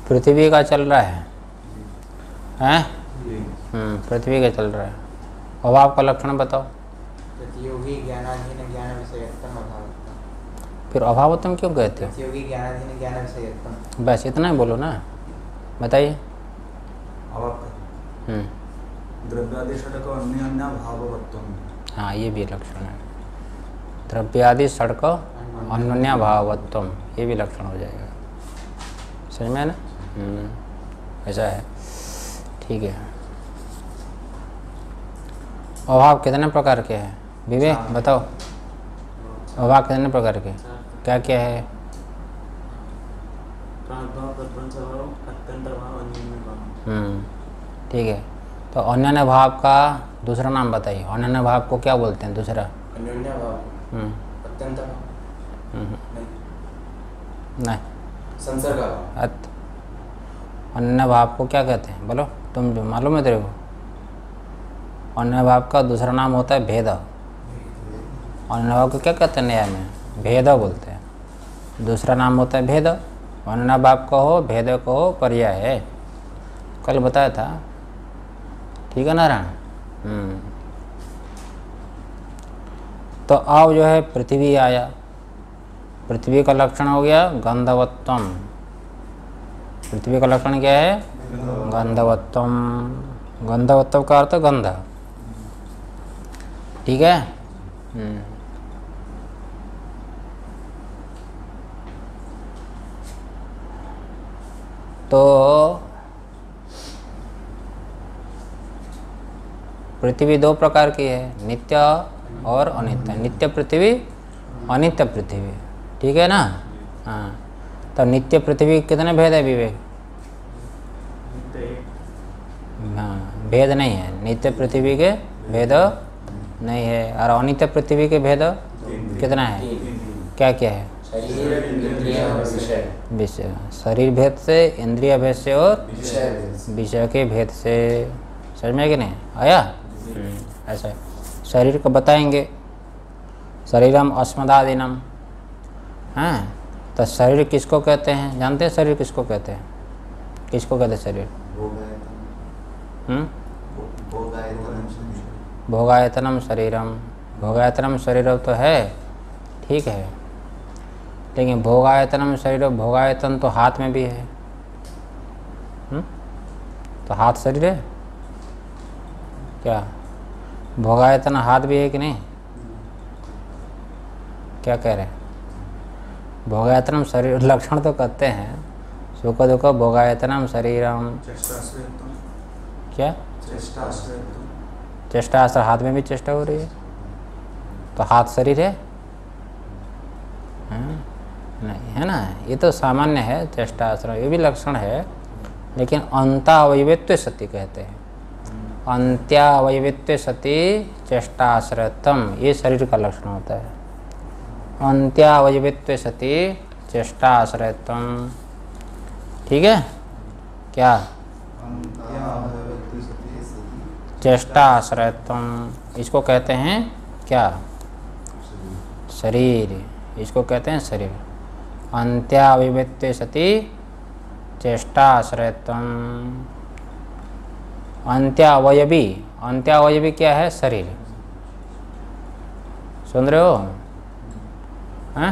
पृथ्वी का चल रहा है, हैं? पृथ्वी का चल रहा है। अभाव का लक्षण बताओ। प्रतियोगी ज्ञानाधीन ज्ञान विषयत्वम अभावत्वम। फिर अभावत्वम क्यों कहते हो? प्रतियोगी ज्ञानाधीन ज्ञान विषयत्वम। बस इतना ही बोलो ना, बताइए। द्रव्यादि षटक अन्य अन्य भाववत्वम। हाँ, ये भी लक्षण है। द्रव्यादि षटक अन्य भाववत्वम, ये भी लक्षण हो जाएगा। समझ में है ना? ऐसा है, ठीक है। अभाव कितने प्रकार के हैं विवेक, बताओ। अभाव कितने प्रकार के, क्या क्या है? ठीक है। तो अन्य भाव का दूसरा नाम बताइए। अन्य भाव को क्या बोलते हैं दूसरा? अन्योन्य भाव, अत्यंत भाव, नहीं, संसर्ग भाव। अन्य भाव को क्या कहते हैं, बोलो तुम, जो मालूम है तेरे को? अन्य भाव का दूसरा नाम होता है भेद। अन्य भाव को क्या कहते हैं न्याय में? भेद बोलते हैं। दूसरा नाम होता है भेद। अन्य भाव कहो, भेद कहो, पर्याय है। कल बताया था, ठीक है नारायण? तो अब जो है पृथ्वी आया। पृथ्वी का लक्षण हो गया गंधवत्वम। पृथ्वी का लक्षण क्या है? गंधवत्वम। गंधवत्व का अर्थ गंध, ठीक है। तो पृथ्वी दो प्रकार की है, नित्य और अनित्य। नित्य पृथ्वी, अनित्य पृथ्वी, ठीक है ना? हाँ, तो नित्य पृथ्वी कितने भेद है विवेक? हाँ, भेद नहीं है। नित्य पृथ्वी के भेद नहीं है। और अनित्य पृथ्वी के भेद कितना है, क्या क्या है? विषय, शरीर भेद से, इंद्रिय भेद से और विषय के भेद से। समझ में कि नहीं आया? ऐसा है। शरीर को बताएंगे, शरीरम अस्मदादिनम। हाँ, तो शरीर किसको कहते हैं, जानते हैं? शरीर किसको कहते हैं? किसको कहते हैं शरीर? भोगायतनम शरीरम। भोगायतनम शरीर तो है, ठीक है, लेकिन भोगायतनम शरीर, भोगायतन तो हाथ में भी है। तो हाथ शरीर है क्या? भोगायतन हाथ भी है कि नहीं? क्या कह रहे हैं? भोगायतनम शरीर, लक्षण तो कहते हैं सुख दुख भोगायतनम शरीरम। क्या? चेष्टा आश्रय, हाथ में भी चेष्टा हो रही है, तो हाथ शरीर है? नहीं है ना, ये तो सामान्य है। चेष्टा आश्रय ये भी लक्षण है, लेकिन अंतावयवित्व सति कहते हैं। अंत्यावयवित्व सति चेष्टाश्रयत्वम, ये शरीर का लक्षण होता है। अंत्यावयवित्व सति चेष्टाश्रयत्वम, ठीक है क्या? चेष्टाश्रयत्वम, इसको कहते हैं क्या? शरीर, इसको कहते हैं शरीर। अंत्यावयवित्व सति चेष्टाश्रयत्वम। अंत्यावयवी, अंत्यावयवी क्या है? शरीर। सुन रहे हो? हैं?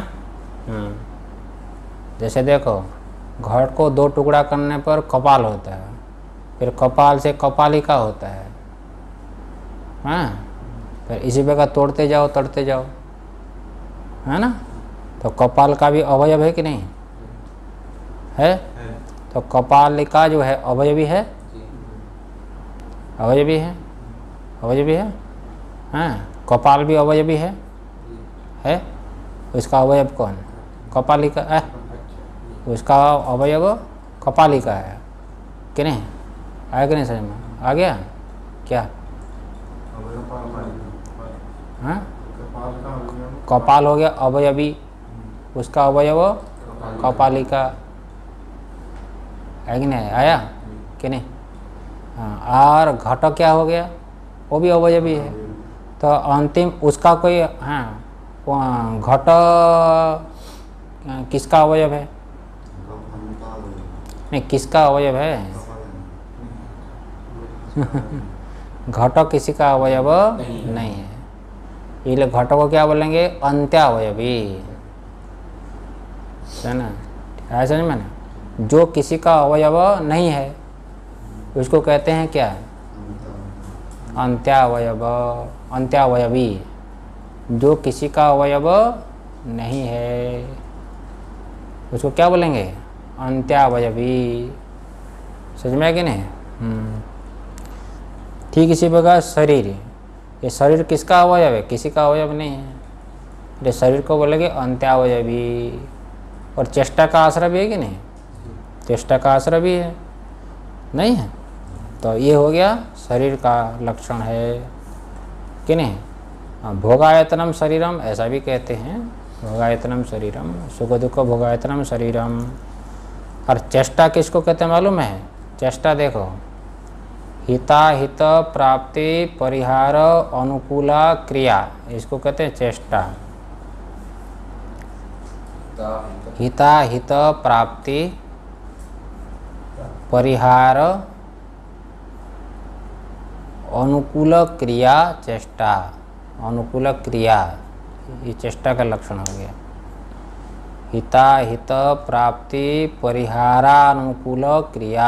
जैसे देखो, घट को दो टुकड़ा करने पर कपाल होता है, फिर कपाल से कपालिका होता है। हाँ, फिर इसी प्रकार तोड़ते जाओ, तोड़ते जाओ, है ना? तो कपाल का भी अवयव है कि नहीं है? तो कपालिका जो है अवयवी है, अवयवी है, अवयवी है। हाँ, कपाल भी अवयवी है। उसका अवयव कौन? कपालिका है। उसका अवयव कपालिका है कि नहीं? आया कि नहीं समझ में? आ गया क्या? हाँ, कपाल हो गया अवयवी, उसका अवयव कपालिका है कि नहीं? आया कि नहीं? हाँ, और घट क्या हो गया? वो भी अवयवी है। तो अंतिम उसका कोई, हाँ, घट किसका अवयव है? नहीं, किसका अवयव है? घटक किसी का अवयव नहीं है, इसलिए घटक को क्या बोलेंगे? अंत्यावयवी, है ना? है समझ में ना? जो किसी का अवयव नहीं है उसको कहते हैं क्या? अंत्यावयव, अंत्यावयवी। जो किसी का अवयव नहीं है उसको क्या बोलेंगे? अंत्यावयवी। समझ में है कि नहीं? ठीक इसी प्रकार शरीर, ये शरीर किसका अवयव है? किसी का अवयव नहीं है, ये शरीर को बोलेंगे अंत्यावयवी। और चेष्टा का आश्रय भी है कि नहीं? चेष्टा का आश्रय भी है, नहीं है? तो ये हो गया शरीर का लक्षण है कि नहीं? भोगायतनम शरीरम ऐसा भी कहते हैं, भोगायतनम शरीरम, सुख दुख भोगायतनम शरीरम। और चेष्टा किसको कहते हैं मालूम है? चेष्टा देखो, हिताहित प्राप्ति परिहार अनुकूला क्रिया, इसको कहते हैं चेष्टा। हिताहित प्राप्ति परिहार अनुकूल क्रिया चेष्टा, अनुकूल क्रिया, ये चेष्टा का लक्षण हो गया। हिताहित प्राप्ति परिहारानुकूल क्रिया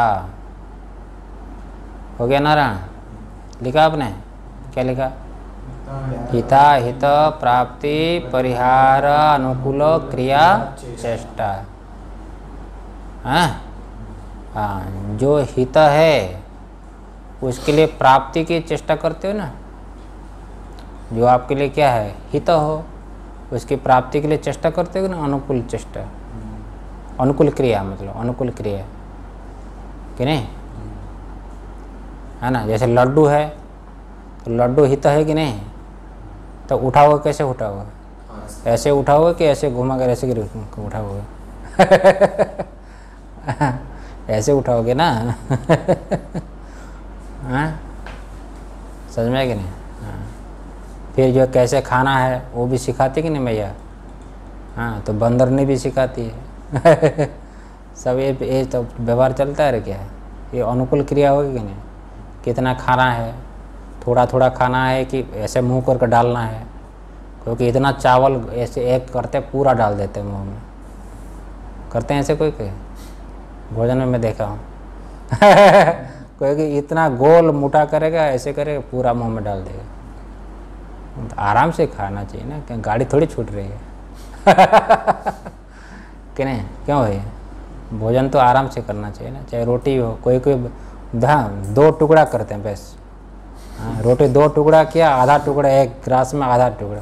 हो गया नारायण? लिखा आपने? क्या लिखा? हिताहित प्राप्ति परिहार अनुकूल क्रिया चेष्टा। हाँ, जो हित है उसके लिए प्राप्ति की चेष्टा करते हो ना, जो आपके लिए क्या है? हित हो, उसकी प्राप्ति के लिए चेष्टा करते हो ना, अनुकूल चेष्टा, अनुकूल क्रिया, मतलब अनुकूल क्रिया कि नहीं? है ना? जैसे लड्डू है तो लड्डू हित है कि नहीं? तो उठा हुआ कैसे उठा हुआ? ऐसे उठा हुआ कि ऐसे घुमा कर ऐसे उठा हुआ? ऐसे उठाओगे ना। हाँ, समझ में है कि नहीं? हाँ। फिर जो कैसे खाना है वो भी सिखाती कि नहीं मैया? हाँ, तो बंदरनी भी सिखाती है। सब ये तो व्यवहार चलता है क्या? ये अनुकूल क्रिया होगी कि नहीं? कितना खाना है, थोड़ा थोड़ा खाना है कि ऐसे मुंह करके डालना है? क्योंकि इतना चावल ऐसे एक करते पूरा डाल देते हैं मुंह में, करते हैं ऐसे कोई कोई भोजन में मैं देखा हूँ। क्योंकि इतना गोल मोटा करेगा, ऐसे करेगा पूरा मुंह में डाल देगा। तो आराम से खाना चाहिए ना, क्या गाड़ी थोड़ी छूट रही है। कि नहीं? क्यों भाई? भोजन तो आराम से करना चाहिए ना, चाहे रोटी हो। कोई कोई दो टुकड़ा करते हैं बस। हाँ, रोटी दो टुकड़ा किया, आधा टुकड़ा एक ग्लास में, आधा टुकड़ा।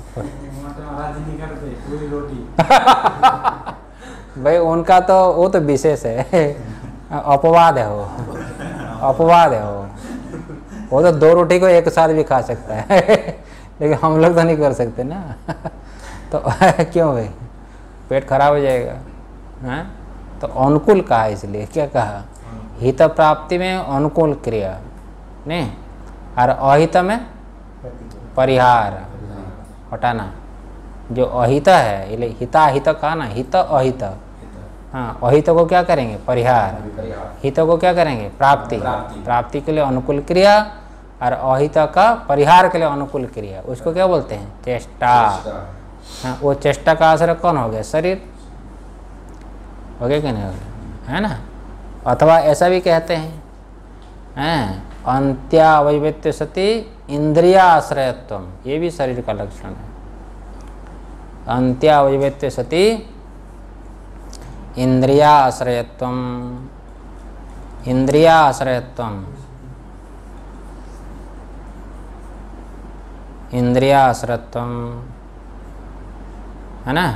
भाई उनका तो वो तो विशेष है, अपवाद है वो, अपवाद है वो तो दो रोटी को एक साथ भी खा सकता है। लेकिन हम लोग तो नहीं कर सकते ना। तो क्यों भाई? पेट खराब हो जाएगा। हाँ, तो अनुकूल कहा, इसलिए क्या कहा? हित प्राप्ति में अनुकूल क्रिया नहीं, और अहित में परिहार हटाना। जो अहित है, इसलिए हिताहित कहा ना, हित अहित। हाँ, अहित को क्या करेंगे? परिहार। हित को क्या करेंगे? प्राप्ति। प्राप्ति के लिए अनुकूल क्रिया, और अहित का परिहार के लिए अनुकूल क्रिया, उसको क्या बोलते हैं? चेष्टा। हाँ, वो चेष्टा का आश्रय कौन हो गया? शरीर हो गया कि नहीं हो गया? है ना? अथवा ऐसा भी कहते हैं, अंत्यावयवित्व सति इंद्रियाश्रयत्वम, ये भी शरीर का लक्षण है। अंत्यावयवित्व सति इंद्रियाश्रयत्वम, इंद्रियाश्रयत्वम, इंद्रियाश्रयत्वम, है ना?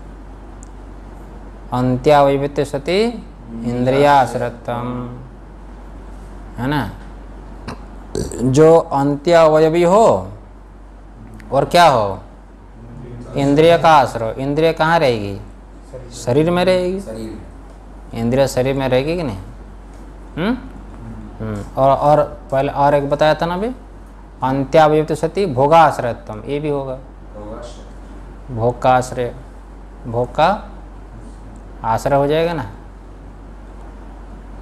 अंत्यावयवित्व सति इंद्रियाश्रयत्वम, है ना? जो अंत्यावयवी हो और क्या हो? इंद्रिय का आश्रय। इंद्रिय कहाँ रहेगी? शरीर में रहेगी। इंद्रिय शरीर में रहेगी कि नहीं? और पहले और एक बताया था ना अभी, अंत्यावयवित्व सति भोगाश्रयत्वम, ये भी होगा। भोग का आश्रय, भोग का आश्रय हो जाएगा ना।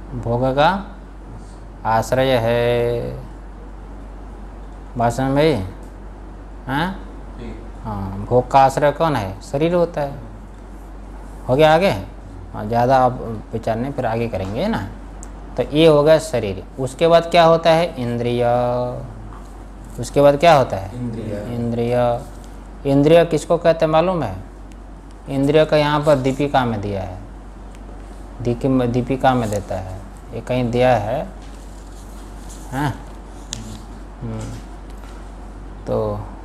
भोग का आश्रय है। बात समझ में आई? हाँ हाँ, भोग का आश्रय कौन है? शरीर होता है। हो गया आगे? हाँ, ज़्यादा आप विचार नहीं, फिर आगे करेंगे ना। तो ये हो गया शरीर। उसके बाद क्या होता है? इंद्रिय। उसके बाद क्या होता है? इंद्रिय। इंद्रिय किसको कहते हैं मालूम है? इंद्रिय का यहाँ पर दीपिका में दिया है, दीपिका में देता है, ये कहीं दिया है। हाँ तो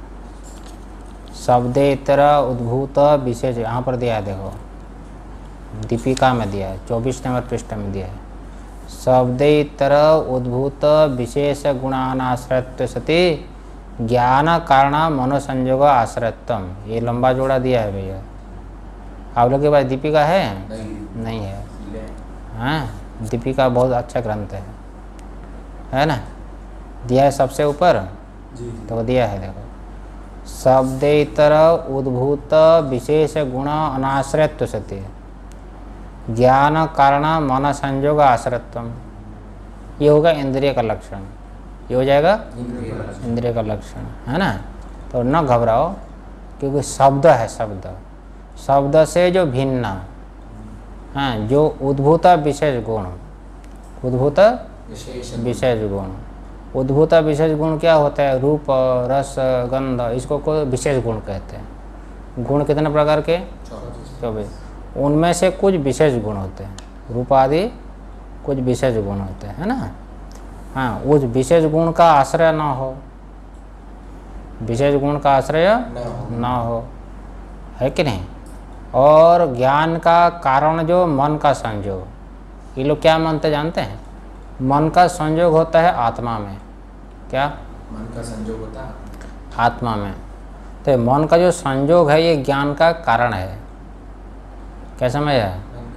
शब्देतर उद्भूत विशेष यहाँ पर दिया है, देखो दीपिका में दिया है, 24 नंबर पृष्ठ में दिया है। शब्देतर उद्भूत विशेष गुणानाश्रयत्व सति ज्ञान कारण मनोसंयोग आश्रयत्वम। ये लंबा जोड़ा दिया है भैया। आप लोग के पास दीपिका है? नहीं है। हाँ, दीपिका बहुत अच्छा ग्रंथ है ना? दिया है सबसे ऊपर तो दिया है, देखो शब्देतर उद्भूत विशेष गुण अनाश्रयत्व सति ज्ञान कारण मन संयोग आश्रयत्वम। ये होगा इंद्रिय का लक्षण। ये हो जाएगा इंद्रिय का लक्षण, है ना? तो न घबराओ, क्योंकि शब्द है, शब्द से जो भिन्न, हाँ, जो उद्भूत विशेष गुण, उद्भूत विशेष गुण, उद्भूत विशेष गुण क्या होता है? रूप, रस, गंध, इसको कोई विशेष गुण कहते हैं। गुण कितने प्रकार के? 24। उनमें से कुछ विशेष गुण होते हैं, रूप आदि कुछ विशेष गुण होते हैं, है ना? हाँ, उस विशेष गुण का आश्रय ना हो, विशेष गुण का आश्रय ना हो, है कि नहीं? और ज्ञान का कारण जो मन का संयोग, ये लोग क्या मानते जानते हैं? मन का संयोग होता है आत्मा में। क्या मन का संयोग होता है? आत्मा में। तो मन का जो संयोग है ये ज्ञान का कारण है। क्या समझ आया?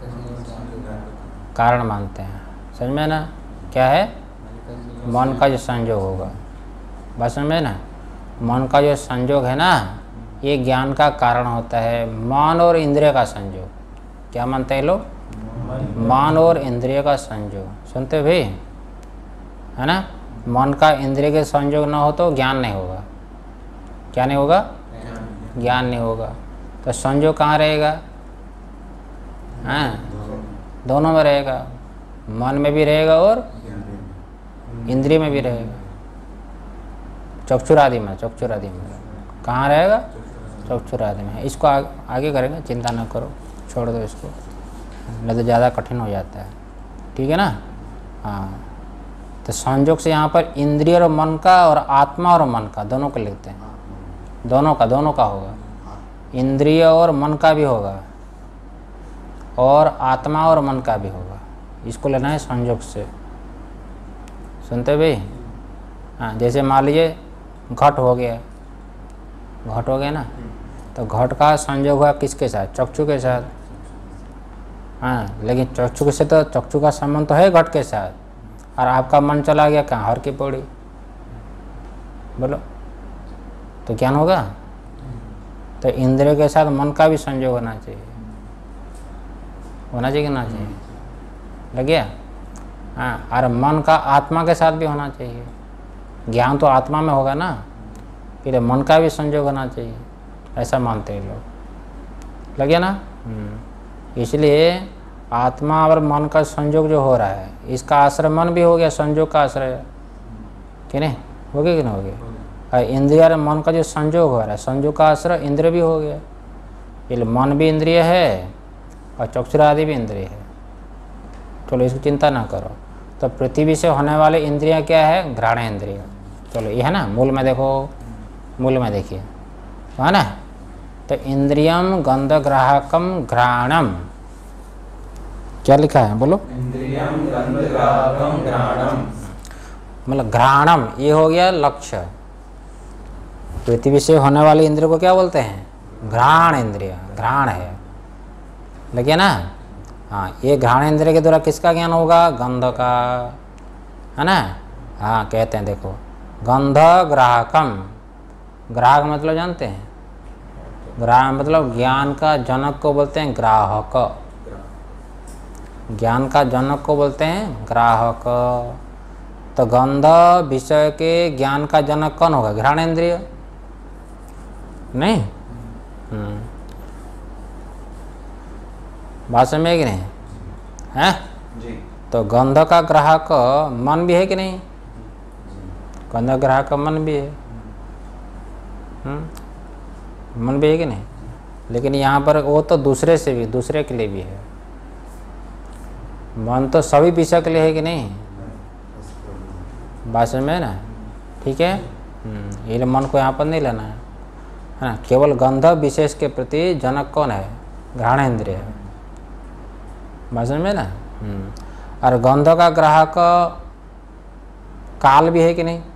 कारण मानते हैं, समझ में ना? क्या है? मन का जो संयोग होगा, बस समझ में ना? मन का जो संयोग है ना, ये ज्ञान का कारण होता है। मन और इंद्रिय का संयोग, क्या मानते हैं लोग? मन और इंद्रिय का संयोग। सुनते भाई, है ना? मन का इंद्रिय के संयोग ना हो तो ज्ञान नहीं होगा। क्या नहीं होगा? ज्ञान नहीं होगा। तो संयोग कहाँ रहेगा? हाँ, दोनों में रहेगा, मन में भी रहेगा और इंद्रिय में भी रहेगा। चक्षुरादि में कहाँ रहेगा? चक्षुरादि में। इसको आगे करेंगे, चिंता ना करो, छोड़ दो इसको, नहीं तो ज़्यादा कठिन हो जाता है। ठीक है ना? हाँ, तो संयोग से यहाँ पर इंद्रिय और मन का और आत्मा और मन का दोनों को लिखते हैं। दोनों का होगा, इंद्रिय और मन का भी होगा और आत्मा और मन का भी होगा। इसको लेना है संयोग से। सुनते भाई? हाँ, जैसे मान लीजिए घट हो गया ना, तो घट का संयोग हुआ किसके साथ? चक्षु के साथ। हाँ, लेकिन चक्षु से तो चक्षु का संबंध तो है घट के साथ, और आपका मन चला गया कहाँ? हर की पौड़ी। बोलो, तो ज्ञान होगा? तो इंद्रिय के साथ मन का भी संयोग होना चाहिए कि ना चाहिए? लग गया? हाँ, और मन का आत्मा के साथ भी होना चाहिए। ज्ञान तो आत्मा में होगा ना, फिर मन का भी संयोग होना चाहिए, ऐसा मानते हैं लोग। लग गया ना? इसलिए आत्मा और मन का संयोग जो हो रहा है, इसका आश्रय मन भी हो गया, संयोग का आश्रय, कि नहीं? हो गया कि नहीं हो गया? और इंद्रिय और मन का जो संयोग हो रहा है, संयोग का आश्रय इंद्रिय भी हो गया। इसलिए मन भी इंद्रिय है और चक्षुरादि भी इंद्रिय है। चलो, इसकी चिंता ना करो। तो पृथ्वी से होने वाले इंद्रियां क्या है? घ्राण इंद्रिय। चलो, ये है ना? मूल में देखो, मूल में देखिए, है ना? तो इंद्रियम गंधग्राहकम घ्राणम, क्या लिखा है? बोलो। इंद्रियम गंधग्राहकम घ्राणम, मतलब घ्राणम ये हो गया लक्ष्य। पृथ्वी से होने वाले इंद्रिय को क्या बोलते हैं? घ्राण इंद्रिय, घ्राण है। लगे ना? हाँ, ये घ्राण इंद्रिय के द्वारा किसका ज्ञान होगा? गंध का, है ना? हाँ, कहते हैं देखो, गंध ग्राहकम। ग्राहक मतलब जानते हैं? ग्राहक मतलब ज्ञान का जनक को बोलते हैं ग्राहक। ज्ञान का जनक को बोलते हैं ग्राहक। तो गंध विषय के ज्ञान का जनक कौन होगा? घ्राणेन्द्रिय, नहीं? बात समझ में कि नहीं है? जी। तो गंध का ग्राहक मन भी है कि नहीं? गंध ग्राहक का मन भी है। मन भी है कि नहीं? लेकिन यहाँ पर वो तो दूसरे से भी, दूसरे के लिए भी है। मन तो सभी विषय के लिए है कि नहीं? बात समझ में ना? ठीक है। ये मन को यहाँ पर नहीं लेना है ना? केवल गंध विशेष के प्रति जनक कौन है? घ्राणेन्द्रिय। बात समझ में ना? और गंध का ग्राहक काल भी है कि नहीं?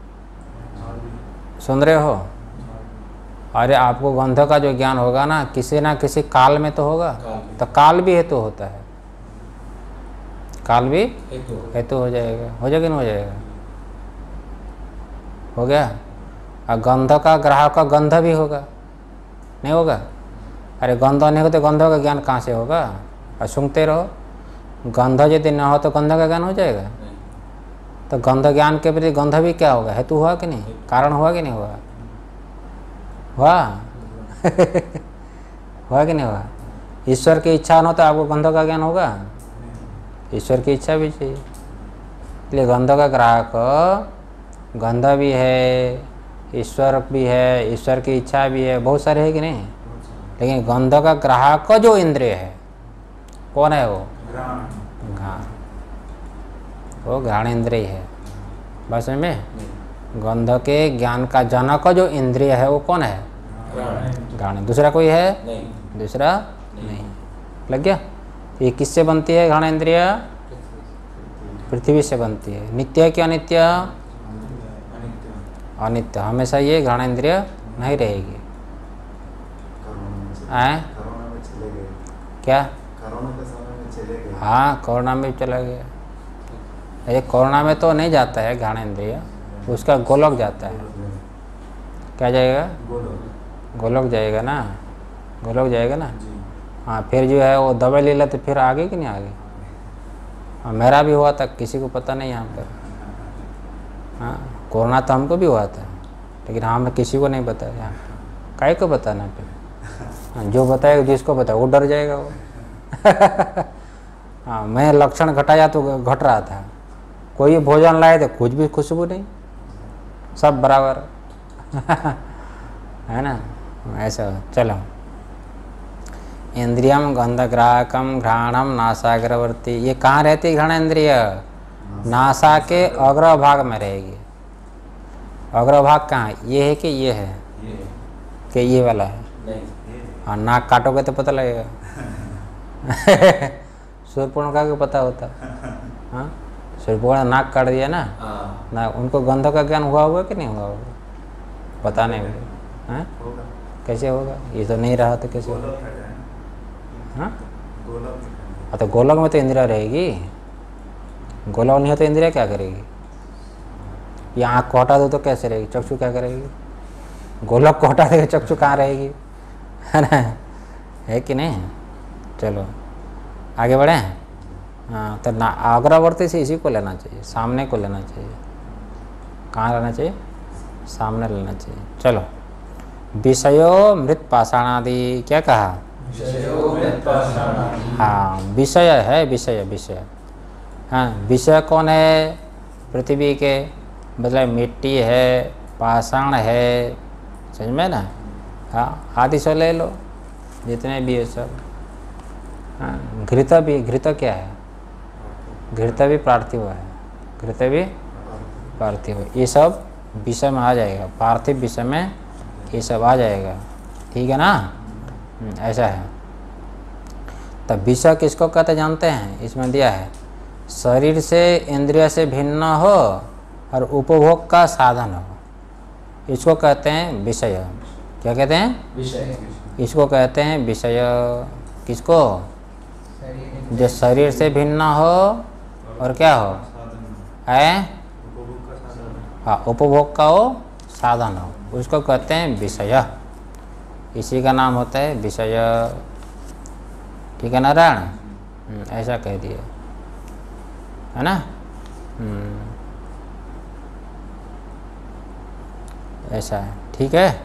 सुन रहे हो? अरे आपको गंध का जो ज्ञान होगा ना किसी काल में तो होगा। तो काल भी हेतु होता है, काल भी हेतु हो जाएगा। हो जाएगा नहीं? हो जाएगा। हो गया। और गंध का ग्राहक का गंध भी होगा, नहीं होगा? अरे गंध नहीं हो तो गंध का ज्ञान कहाँ से होगा? और सुनते रहो। गंध यदि न हो तो गंध का ज्ञान हो जाएगा। तो गंध ज्ञान के प्रति गंध भी क्या होगा? हेतु हुआ कि नहीं? कारण हुआ कि नहीं हुआ? हुआ हुआ कि नहीं हुआ? ईश्वर की इच्छा न हो तो आपको गंध का ज्ञान होगा? ईश्वर की इच्छा भी चाहिए। इसलिए गंध का ग्राहक गंध भी है, ईश्वर भी है, ईश्वर की इच्छा भी है, बहुत सारे है कि नहीं? लेकिन गंध का ग्राहक का जो इंद्रिय है कौन है? वो घ्राण, वो घ्राणेन्द्रिय है। बस में गंध के ज्ञान का जनक जो इंद्रिय है वो कौन है? घ्राण। दूसरा कोई है? नहीं। दूसरा नहीं। लग गया? ये किससे बनती है घ्राणेन्द्रिय? पृथ्वी से बनती है। नित्य है कि अनित्य? अनित्य। हमेशा ये घ्राणेन्द्रिय नहीं रहेगी। क्या? हाँ, कोरोना में भी चला गया। ये कोरोना में तो नहीं जाता है घ्राणेन्द्रिय, उसका गोलक जाता है। क्या जाएगा? गोलक जाएगा ना? गोलक जाएगा ना? हाँ, फिर जो है वो दवाई ले लेते फिर आगे कि नहीं आगे? हाँ, मेरा भी हुआ था, किसी को पता नहीं यहाँ पर। हाँ, कोरोना तो हमको भी हुआ था, लेकिन हम किसी को नहीं बताया। काहे को बताना फिर? हाँ, जो बताएगा जिसको बताए वो डर जाएगा वो। हाँ, मैं लक्षण घटाया तो घट रहा था। कोई भोजन लाए तो कुछ भी खुशबू नहीं, सब बराबर। है ना? ऐसा। चलो, इंद्रियम गंधग्राहकम घ्राणम नासाग्रवर्ती। ये कहाँ रहती है घ्राणेन्द्रिय? नासा के अग्र भाग में रहेगी। अग्र भाग कहाँ है? ये है कि ये है? कि ये वाला है? हाँ, नाक काटोगे तो पता लगेगा। सूर्यपूर्णिका को पता होता। हाँ, सूर्यपूर्णिका नाक काट दिया ना, ना उनको गंध का ज्ञान हुआ होगा कि नहीं हुआ होगा? पता नहीं। हाँ, कैसे होगा? ये तो नहीं रहा तो कैसे होगा? हाँ, तो गोलक में तो इंद्रिया रहेगी। गोलक नहीं हो तो इंद्रिया क्या करेगी? ये आँख को हटा दो तो कैसे रहेगी? चक्षु क्या करेगी? गोलक को हटा देगा, चक्षु कहाँ रहेगी? है ना? है कि नहीं? चलो आगे बढ़े। हाँ, तो ना अग्रवर्ती से इसी को लेना चाहिए, सामने को लेना चाहिए। कहाँ लेना चाहिए? सामने लेना चाहिए। चलो, विषयो मृत पाषाणादि। क्या कहा? हाँ, विषय है। विषय हाँ, विषय कौन है? पृथ्वी के, मतलब मिट्टी है, पाषाण है, समझ में ना? हाँ, आदि से ले लो जितने भी है सब। हाँ, घृत भी। घृत क्या है? घृत भी पार्थिव है। घृत भी पार्थिव है। ये सब विषय में आ जाएगा, पार्थिव विषय में ये सब आ जाएगा। ठीक है ना? ऐसा है। तब विषय किसको कहते जानते हैं? इसमें दिया है, शरीर से इंद्रिय से भिन्न हो और उपभोग का साधन हो, इसको कहते हैं विषय। क्या कहते हैं? विषय। इसको कहते हैं विषय। किसको? जो शरीर से भिन्न हो और क्या हो? है? हाँ, उपभोग का वो साधन हो, उसको कहते हैं विषय। इसी का नाम होता है विषय। ठीक है नारायण? ऐसा कह दिया है ना। ऐसा है, ठीक है।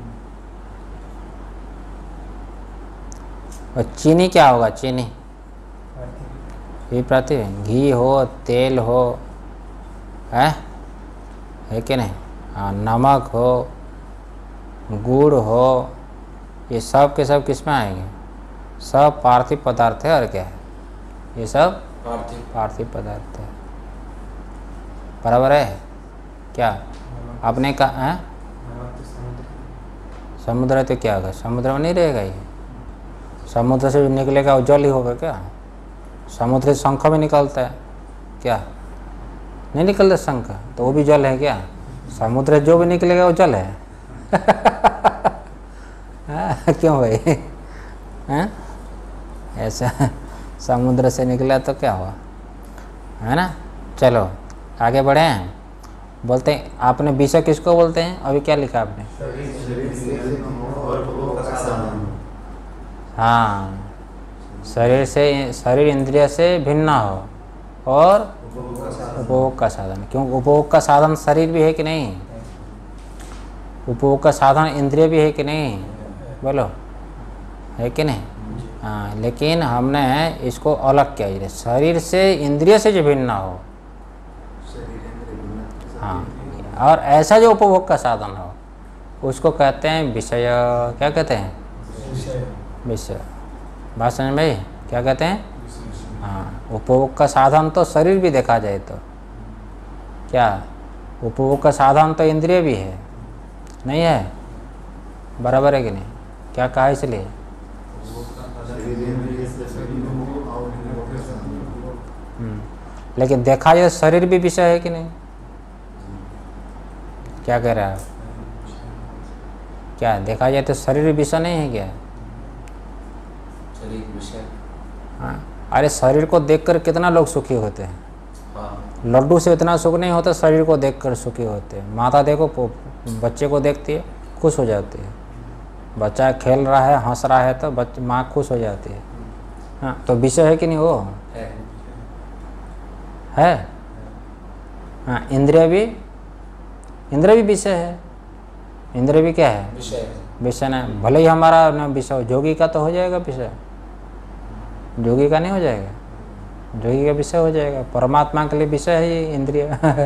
और चीनी क्या होगा? चीनी प्रतिबिंब, घी हो, तेल हो, है कि नहीं? हाँ, नमक हो, गुड़ हो, ये सब के सब किस में आएंगे? सब पार्थिव पदार्थ है। और क्या है? ये सब पार्थिव पदार्थ है। बराबर है क्या? आपने कहा है समुद्र है तो क्या होगा? समुद्र में नहीं रहेगा ये। समुद्र से जो निकलेगा वो जल ही होगा क्या? समुद्र से शंख भी निकलता है क्या? नहीं निकलता शंख, तो वो भी जल है क्या? समुद्र से जो भी निकलेगा वो जल है। क्यों भाई? हैं? ऐसा समुद्र से निकला तो क्या हुआ, है ना। चलो आगे बढ़े हैं। बोलते हैं, आपने विषय किसको बोलते हैं? अभी क्या लिखा आपने? हाँ, शरीर इंद्रिय से भिन्न हो और उपभोग का साधन। क्यों? उपभोग का साधन शरीर भी है कि नहीं? उपभोग का साधन इंद्रिय भी है कि नहीं? बोलो, है कि नहीं? हाँ, लेकिन हमने इसको अलग किया है, शरीर से इंद्रिय से जो भिन्न हो। हाँ, और ऐसा जो उपभोग का साधन हो उसको कहते हैं विषय। क्या कहते हैं? विषय। बात समझ में आई? क्या कहते हैं? हाँ, उपभोग का साधन तो शरीर भी देखा जाए तो क्या, उपभोग का साधन तो इंद्रिय भी है, नहीं है? बराबर है कि नहीं? क्या कहा इसलिए? लेकिन देखा जाए शरीर भी विषय है कि नहीं? क्या कह रहा है? क्या देखा जाए तो शरीर भी विषय नहीं है क्या? शरीर विषय। हाँ, अरे शरीर को देखकर कितना लोग सुखी होते हैं। हाँ। लड्डू से इतना सुख नहीं होता, शरीर को देखकर सुखी होते हैं। माता देखो बच्चे को देखती है, खुश हो जाती है। बच्चा खेल रहा है, हंस रहा है तो माँ खुश हो जाती है। हाँ, तो विषय है कि नहीं? वो है। हाँ, इंद्रिय भी विषय है। इंद्रिय भी क्या है? विषय ना। भले ही हमारा ना विषय, जोगी का तो हो जाएगा विषय, जोगी का नहीं हो जाएगा? जोगी का विषय हो जाएगा। परमात्मा के लिए विषय है ये इंद्रिय।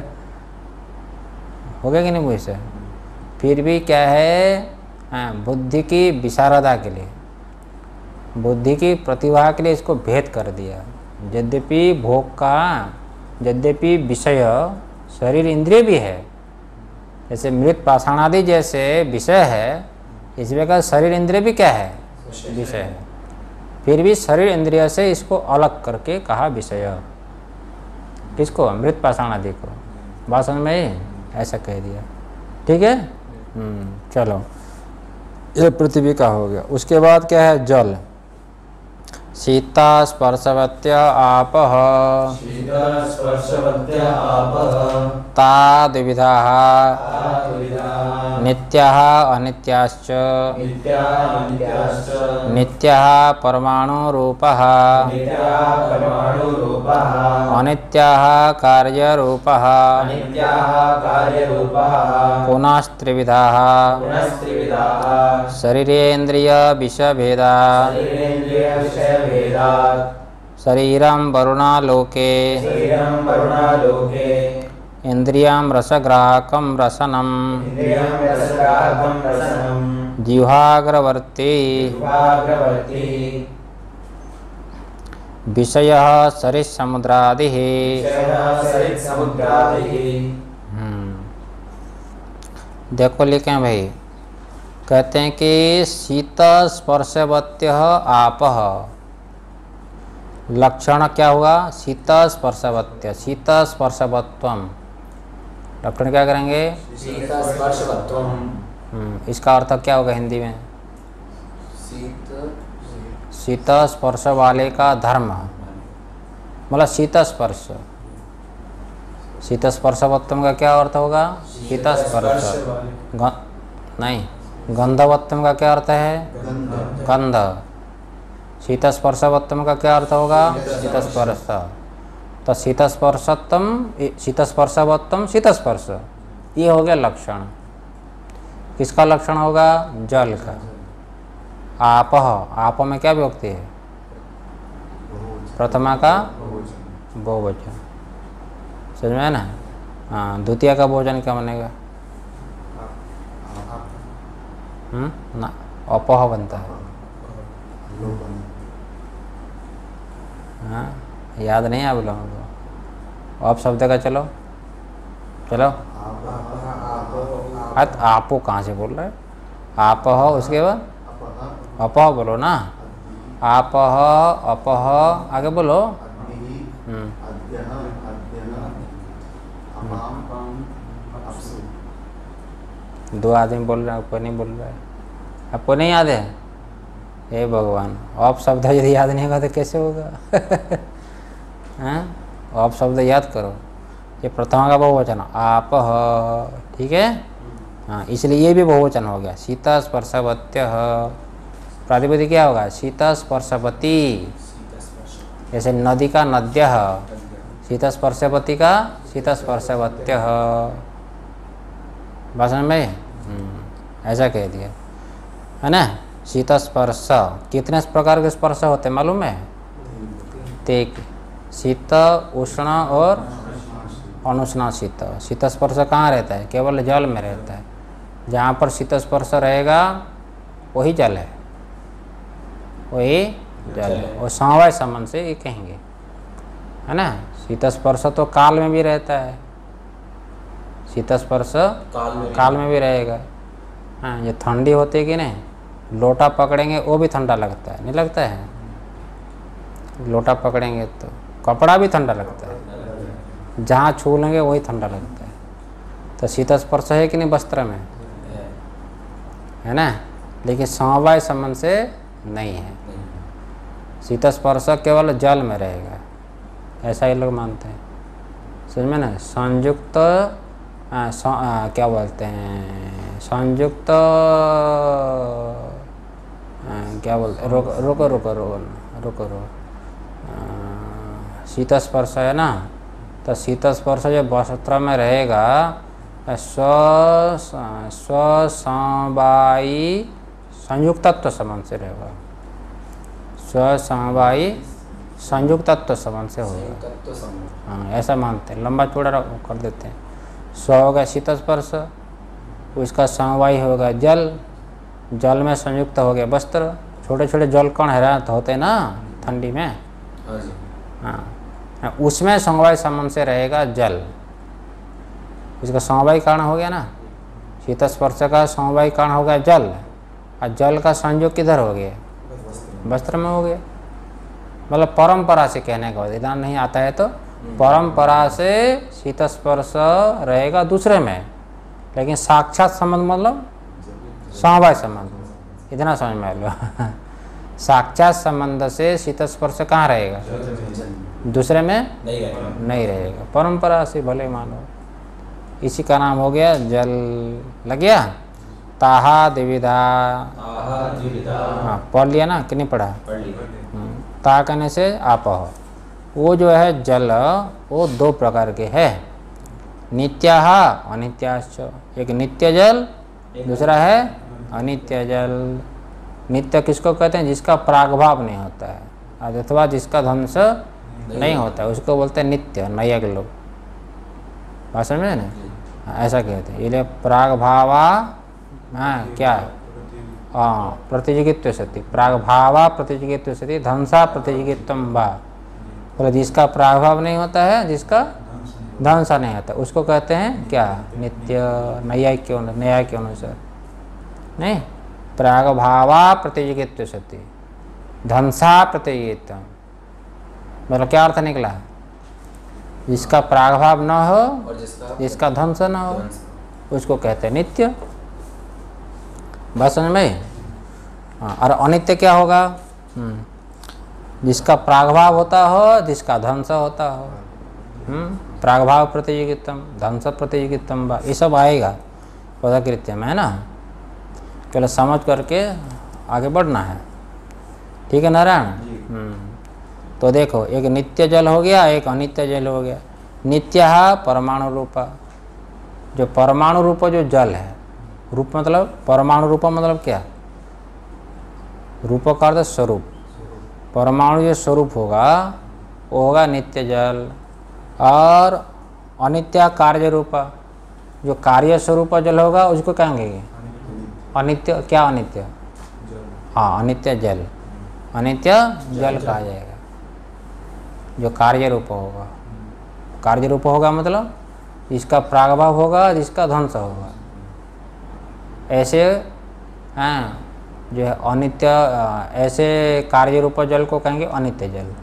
हो गया कि नहीं विषय? फिर भी क्या है? हाँ, बुद्धि की विशारदा के लिए, बुद्धि की प्रतिभा के लिए इसको भेद कर दिया। यद्यपि भोग का, यद्यपि विषय शरीर इंद्रिय भी है, जैसे मृत पाषाण आदि जैसे विषय है, इस प्रकार शरीर इंद्रिय भी क्या है? विषय है। फिर भी शरीर इंद्रिय से इसको अलग करके कहा विषय। किसको? मृत पाषाण आदि को। बात समझ में? ऐसा कह दिया, ठीक है। चलो, ये पृथ्वी का हो गया। उसके बाद क्या है? जल। शीता स्पर्शवत्य आपः ताद्विधाः नित्याः अनित्याश्च नित्याः परमाणुरूपः अनित्याः कार्यरूपः पुनस्त्रिविधाः शरीरेन्द्रिय विषयभेदा शरीरं वरुणालोके इंद्रियं रसग्राहकं रसनं जिह्वाग्रवर्ती विषयः सरित्समुद्रादिः। देखो लिखें भाई, कहते हैं कि शीत स्पर्शवत्य आपः, लक्षण क्या हुआ? शीत स्पर्शवत्य, शीत स्पर्शवत्वम। लक्षण क्या करेंगे? शीत स्पर्शवत्वम। इसका अर्थ क्या होगा हिंदी में? शीत स्पर्श वाले का धर्म, मतलब शीत स्पर्श। शीत स्पर्शवत्वम का क्या अर्थ होगा? शीत स्पर्श। नहीं, गंधवत्वम का क्या अर्थ है? गंध। शीतस्पर्शवत्तम का क्या अर्थ होगा? शीतस्पर्श। तो शीतस्पर्शवत्तम शीतस्पर्श, ये हो गया लक्षण। किसका लक्षण होगा? जल का। आपह, आप में क्या विभक्ति है? प्रथमा का बहुवचन, समझ में ना? हाँ, द्वितीय का बहुवचन क्या बनेगा? ना, अपह बनता है। हाँ, याद नहीं है आप लोगों को? आप शब्द का चलो आपो कहाँ से बोल रहे हैं? आप हो, उसके बाद अपह बोलो ना। आप अपह, आगे बोलो। दो आदमी बोल रहे हैं, ऊपर नहीं बोल रहा है। आपको नहीं याद है? हे भगवान, आप शब्द यदि याद नहीं होगा तो कैसे होगा? हाँ, आप शब्द याद करो। ये प्रथमा का बहुवचन आप, ठीक है। हाँ, इसलिए ये भी बहुवचन हो गया। शीतस्पर्शवत्य, प्रातिपदिक क्या होगा? शीतस्पर्शवती। जैसे नदी का नद्य, शीतस्पर्शवती का शीतस्पर्शवत्य। भाषण में ऐसा कह दिया है ना। शीतस्पर्श, कितने प्रकार के स्पर्श होते हैं मालूम है? तेक, शीत, उष्ण और अनुष्ण शीत। शीतस्पर्श कहाँ रहता है? केवल जल में रहता है। जहाँ पर शीतस्पर्श रहेगा वही जल है, वही जल है। और समवाय संबंध से ये कहेंगे, है ना। शीतस्पर्श तो काल में भी रहता है, शीतस्पर्श काल में भी रहेगा। हाँ, ये ठंडी होती है कि नहीं? लोटा पकड़ेंगे वो भी ठंडा लगता है, नहीं लगता है? लोटा पकड़ेंगे तो कपड़ा भी ठंडा लगता है, जहाँ छू लेंगे वही ठंडा लगता है। तो शीतस्पर्श है कि नहीं वस्त्र में? है ना। लेकिन समवाय संबंध से नहीं है। शीतस्पर्श केवल जल में रहेगा, ऐसा ही लोग मानते हैं, समझ में ना। संयुक्त क्या बोलते हैं? संयुक्त क्या बोलते हैं? रुको शीतस्पर्श है ना। तो शीतस्पर्श जो वस्त्र में रहेगा स्वसमवायी संयुक्तत्व संबंध से रहेगा। स्वसमवायी संयुक्तत्व संबंध से होगा। हाँ, ऐसा मानते हैं, लंबा चौड़ा कर देते हैं। स्व होगा शीतस्पर्श, उसका समवायी होगा जल, जल में संयुक्त हो गया वस्त्र। छोटे छोटे जल कण हैरान होते हैं ना ठंडी में। हाँ, उसमें समवाय संबंध से रहेगा जल। इसका समवाय कारण हो गया ना। शीतस्पर्श का समवाय कारण हो गया जल, और जल का संयोग किधर हो गया? वस्त्र में हो गया। मतलब परंपरा से कहने का विधान नहीं आता है, तो परंपरा से शीतस्पर्श रहेगा दूसरे में, लेकिन साक्षात संबंध मतलब समवाय संबंध, इतना समझ में लो। साक्षात संबंध से शीतस्पर्श कहाँ रहेगा? दूसरे में नहीं रहेगा, परंपरा से भले मानो। इसी का नाम हो गया जल। लग गया? ताहा द्विविधा। हाँ, पढ़ लिया ना कि नहीं पढ़ा? ता कहने से आप हो। वो जो है जल, वो दो प्रकार के है, नित्याह अनित्याश्च। एक नित्य जल, दूसरा है अनित्य जल। नित्य किसको कहते हैं? जिसका प्रागभाव नहीं होता है, अथवा जिसका ध्वंस नहीं होता है, उसको बोलते हैं नित्य। नैयायिक लोग भाषण में ना ऐसा कहते हैं। इसलिए प्रागभावा, हाँ क्या? हाँ, प्रतियोगित्व सति, प्रागभावा प्रतियोगित्व सति, ध्वंसा प्रतियोगित्वम वा। बोले जिसका प्रागभाव नहीं होता है, जिसका ध्वंसा नहीं होता, उसको कहते हैं क्या? नित्य। नैयायिक के अनुसार नहीं, प्रागभावा प्रतियोगित्व सति, ध्वंसा प्रतियोगित्व। मतलब क्या अर्थ निकला? जिसका प्रागभाव न हो और जिसका ध्वंस न हो, उसको कहते हैं नित्य। बात समझ में? हाँ, और अनित्य क्या होगा? जिसका प्रागभाव होता हो, जिसका ध्वंस होता हो। प्रागभाव प्रतियोगितम, ध्वंस प्रतियोगितम, ये सब आएगा पदकृत्य में, है ना। केवल समझ करके आगे बढ़ना है, ठीक है नारायण। जी। तो देखो, एक नित्य जल हो गया, एक अनित्य जल हो गया। नित्य परमाणु रूपा, जो परमाणु रूप जो जल है, रूप मतलब परमाणु रूप मतलब क्या, रूप का अर्थ स्वरूप, परमाणु जो स्वरूप होगा वो होगा नित्य जल। और अनित्य कार्य रूपा, जो कार्य स्वरूप जल होगा उसको कहेंगे अनित्य। क्या अनित्य? हाँ, अनित्य जल, अनित्य जल कहा जाएगा, जो कार्य रूप होगा। कार्य रूप होगा मतलब इसका प्रागभाव होगा, इसका ध्वंस होगा। ऐसे हाँ, जो है अनित्य, ऐसे कार्य रूप जल को कहेंगे अनित्य जल।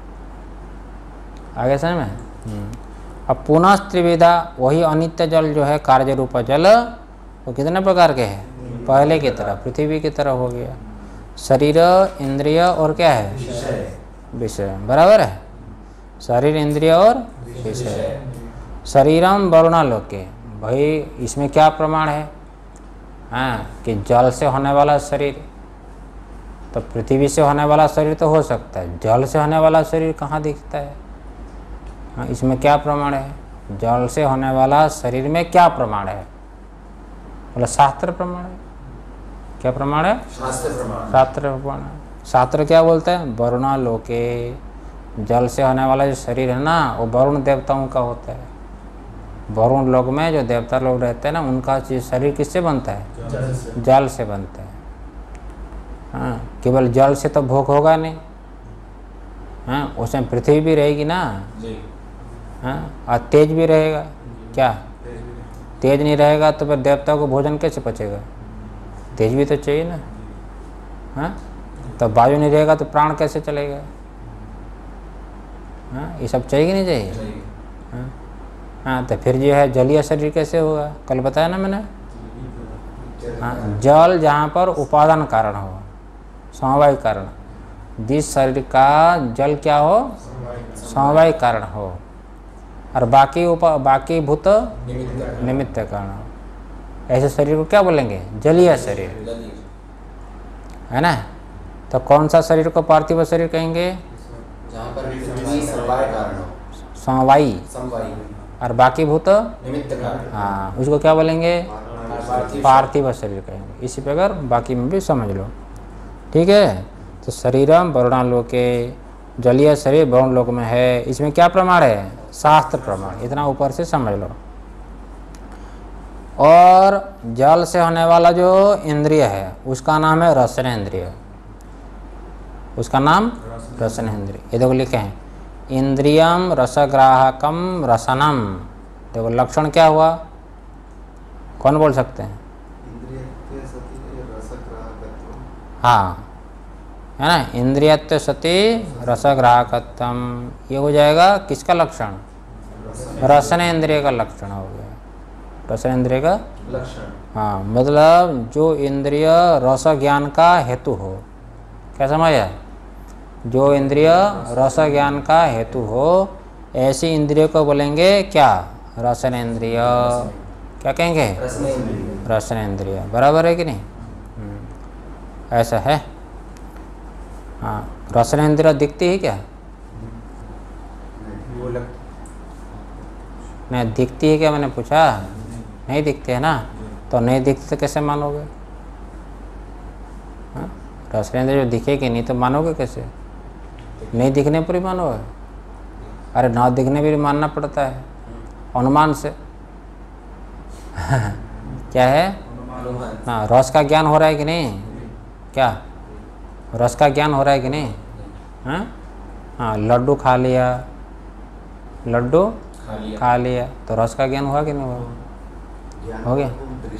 आगे समझ में? अब पुनः त्रिविधा, वही अनित्य जल जो है कार्य रूप जल, वो कितने प्रकार के हैं? पहले की तरह, पृथ्वी की तरह हो गया। शरीर, इंद्रिय और क्या है? विषय। बराबर है, शरीर, इंद्रिय और विषय। शरीरम वरुणालोके, भाई इसमें क्या प्रमाण है? हाँ, कि जल से होने वाला शरीर, तो पृथ्वी से होने वाला शरीर तो हो सकता है, जल से होने वाला शरीर कहाँ दिखता है? हाँ, इसमें क्या प्रमाण है? जल से होने वाला शरीर में क्या प्रमाण है? बोला शास्त्र प्रमाण है। क्या प्रमाण है? शास्त्र प्रमाण। शास्त्र प्रमाण है। शास्त्र क्या बोलता है? वरुणालोके, जल से होने वाला जो शरीर है ना, वो वरुण देवताओं का होता है। वरुण लोक में जो देवता लोग रहते हैं ना, उनका शरीर किससे बनता है? जल से बनता है। हाँ, केवल जल से तो भोग होगा नहीं। हाँ, उसमें पृथ्वी भी रहेगी ना। हाँ, और तेज भी रहेगा। क्या तेज नहीं रहेगा तो फिर देवता को भोजन कैसे पचेगा? तेज भी तो चाहिए ना। हाँ, तो वायु नहीं रहेगा तो प्राण कैसे चलेगा? हाँ, ये सब चाहिए कि नहीं चाहिए? हाँ, हाँ, तो फिर जो है जलीय शरीर कैसे होगा? कल बताया ना मैंने। हाँ, जल जहाँ पर उपादान कारण हो, समवायिक कारण, जिस शरीर का जल क्या हो? समवायिक कारण हो, और बाकी भूत निमित्त कारण हो। ऐसे शरीर को क्या बोलेंगे? जलीय शरीर, है ना। तो कौन सा शरीर को पार्थिव शरीर कहेंगे? जहाँ पर समवाय कारण हो, समवायी, और बाकी भूत निमित्त कारण। हाँ, उसको क्या बोलेंगे? पार्थिव शरीर कहेंगे। इसी प्रकार बाकी में भी समझ लो। ठीक है, तो शरीरम वरुणालोके, जलीय शरीर वरुण लोक में है। इसमें क्या प्रमाण है? शास्त्र प्रमाण। इतना ऊपर से समझ लो। और जल से होने वाला जो इंद्रिय है उसका नाम है रसनेन्द्रिय। उसका नाम रसनेन्द्रिय। ये देखो लिखे हैं, इंद्रियम रसग्राहकम रसनम। देखो लक्षण क्या हुआ? कौन बोल सकते हैं? हाँ, है ना, इंद्रियत्व सति रसग्राहकत्वम। ये हो जाएगा किसका लक्षण? रसनेन्द्रिय का लक्षण हो गया। रसनेन्द्रिय का लक्षण। हाँ, मतलब जो इंद्रिय रस ज्ञान का हेतु हो। क्या समझा? जो इंद्रिय रस ज्ञान का हेतु हो, ऐसी इंद्रिय को बोलेंगे क्या? रसनेन्द्रिय। क्या कहेंगे? रसनेन्द्रिय। बराबर है कि नहीं? ऐसा है। हाँ, रसनेन्द्रिय दिखती है क्या? नहीं दिखती है क्या? मैंने पूछा। नहीं दिखती है ना, तो नहीं दिखती तो कैसे मानोगे? हाँ, रसनेन्द्रिय जो दिखेगी नहीं तो मानोगे कैसे? नहीं दिखने पर ही मानोगे? अरे ना दिखने पर भी मानना पड़ता है, अनुमान से। क्या है? हाँ, रस का ज्ञान हो रहा है कि नहीं? क्या रस का ज्ञान हो रहा है कि नहीं? हाँ, हाँ, लड्डू खा लिया, लड्डू खा लिया तो रस का ज्ञान हुआ कि नहीं हुआ? हो गया।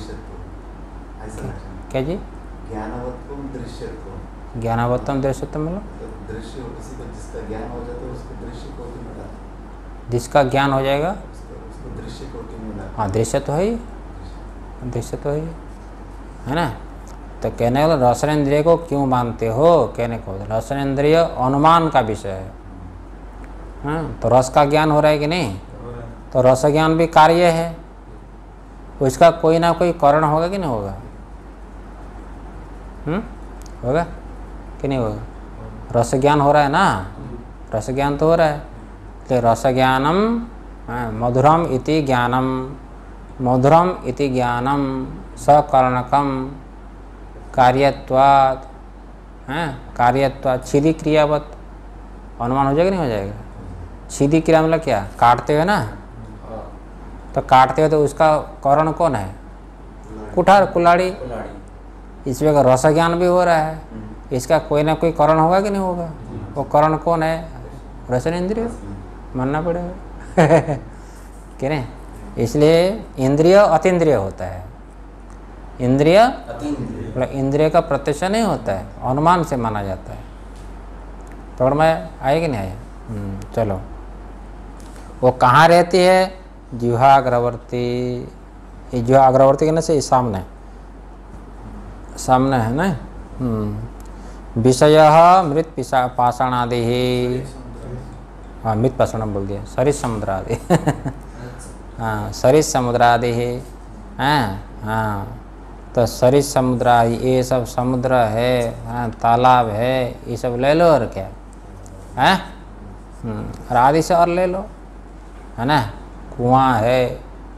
क्या जी? ज्ञानवत्तम दृश्यत्व। ज्ञानावत्तम दृश्यत्व मतलब दृश्य किसी को जिसका ज्ञान हो जाता है उसको दृश्य कोटि मिला। जिसका ज्ञान हो जाएगा उसको दृश्य कोटि मिला। हाँ, दृश्य तो है ही, दृश्य तो है ना। तो कहने वाला रसनेन्द्रिय को क्यों मानते हो? कहने को रसनेन्द्रिय अनुमान का विषय है। हाँ, तो रस का ज्ञान हो रहा है कि नहीं? तो रस ज्ञान भी कार्य है, तो इसका कोई ना कोई कारण होगा कि नहीं होगा? होगा कि नहीं होगा? रस ज्ञान हो रहा है ना, रस ज्ञान तो हो रहा है। तो रस ज्ञानम मधुरम इति ज्ञानम, मधुरम इति ज्ञानम सकर्णकम कार्यत्वात्, कार्यत्वात् छिदी क्रियावत। अनुमान हो जाएगा नहीं हो जाएगा? छिदी क्रिया मतलब क्या? काटते हुए ना, तो काटते हुए तो उसका कारण कौन है? कुठार, कुल्हाड़ी। इसमें का रस ज्ञान भी हो रहा है, इसका कोई ना कोई कारण होगा कि नहीं होगा? वो कारण कौन है? रसन इंद्रिय मानना पड़ेगा कि नहीं? इसलिए इंद्रिय अतीन्द्रिय होता है। इंद्रिय मतलब इंद्रिय का प्रत्यक्ष नहीं होता है, अनुमान से माना जाता है। पकड़ में आए कि नहीं आए? चलो, वो कहाँ रहती है? जिह्वाग्रवर्ती। ये जिह्वाग्रवर्ती कहने से सामने सामने है ना। विषय मृत पाषाणादि ही, हाँ मृत पाषाण बोल दिया, सरित समुद्रादि हाँ सरित समुद्रादि ही, हाँ तो सरित समुद्र ये सब समुद्र है, हाँ तालाब है, ये सब ले लो और क्या है, और आदि से और ले लो, है ना। कुआं है,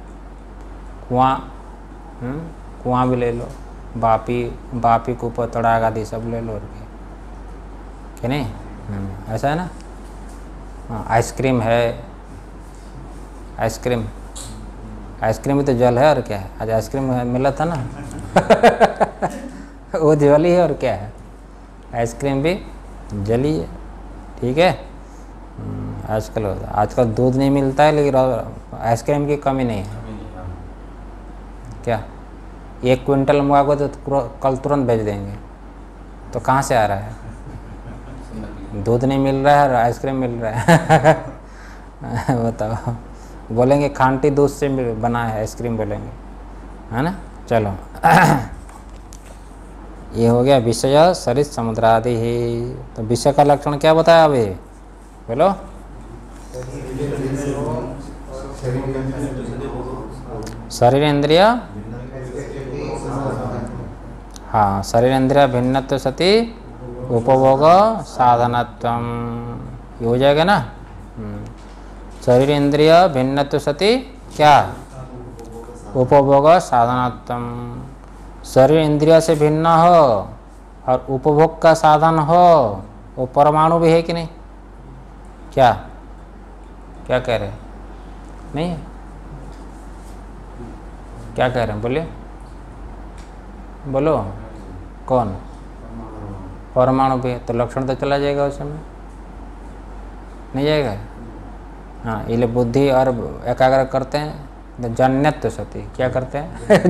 कुआं भी ले लो, बापी कुप तड़ाग आदि सब ले लो और क्या, कि नहीं? ऐसा है ना। हाँ आइसक्रीम है, आइसक्रीम भी तो जल है और क्या है। आज आइसक्रीम मिला था ना वो जल ही है और क्या है, आइसक्रीम भी जली है, ठीक है। आजकल दूध नहीं मिलता है, लेकिन आइसक्रीम की कमी नहीं है। क्या 1 क्विंटल मंगा तो कल तुरंत भेज देंगे, तो कहाँ से आ रहा है? दूध नहीं मिल रहा है और आइसक्रीम मिल रहा है बताओ, बोलेंगे खांटी दूध से बना है आइसक्रीम बोलेंगे, है ना। चलो ये हो गया विषय सरित समुद्रादि ही। तो विषय का लक्षण क्या बताया अभी? बोलो। शरीर इंद्रिय, हाँ शरीर इंद्रिय भिन्नत्व सति उपभोग साधनत्वम, ये हो जाएगा ना। शरीर इंद्रिय भिन्नत्व सति क्या? उपभोग साधनत्वम। शरीर इंद्रिय से भिन्न हो और उपभोग का साधन हो, वो परमाणु भी है कि नहीं? क्या क्या कह रहे हैं? नहीं है? क्या कह रहे हैं? बोलिए, बोलो। कौन? परमाणु भी है, तो लक्षण तो चला जाएगा उस समय, नहीं जाएगा? हाँ ये बुद्धि और एकाग्र करते हैं तो जन्यत्व सति, क्या करते हैं?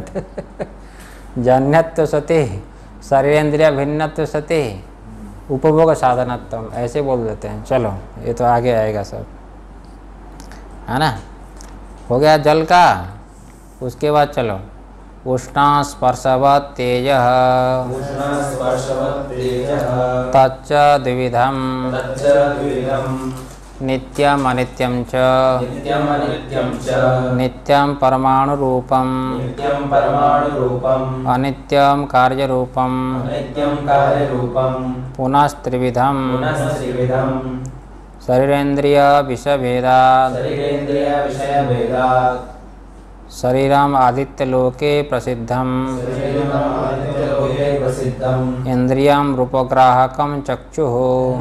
जन्यत्व सति, शरीरेंद्रिय भिन्नत्व सति, उपभोग साधनत्व, ऐसे बोल देते हैं। चलो ये तो आगे आएगा सब, है ना। हो गया जल का। उसके बाद चलो उष्णा स्पर्शवत् तेजः तच्च द्विविधम् नित्यम अनित्यम च नित्यम परमाणु रूपम अनित्यम कार्य रूपम पुनस्त्रिविधम शरीरेन्द्रिय विषय भेदात् शरीरम आदित्य लोके प्रसिद्धम इंद्रियम रूपग्राहकम चक्षुः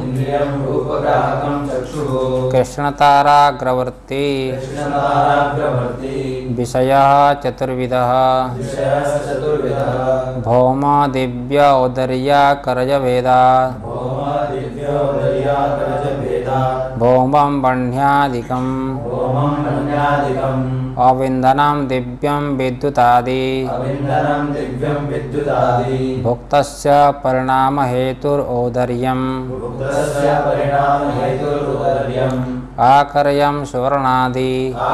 कृष्णताराग्रवर्ती विषयः चतुर्विधः भौम दिव्य औदर्या करज भेदात् भौमं बह्न्यादिकम् अविन्दनं दिव्यं विद्युतादि भुक्तस्य परिणाम हेतुर्औदर्यम् आकर्यं सुवर्णादि।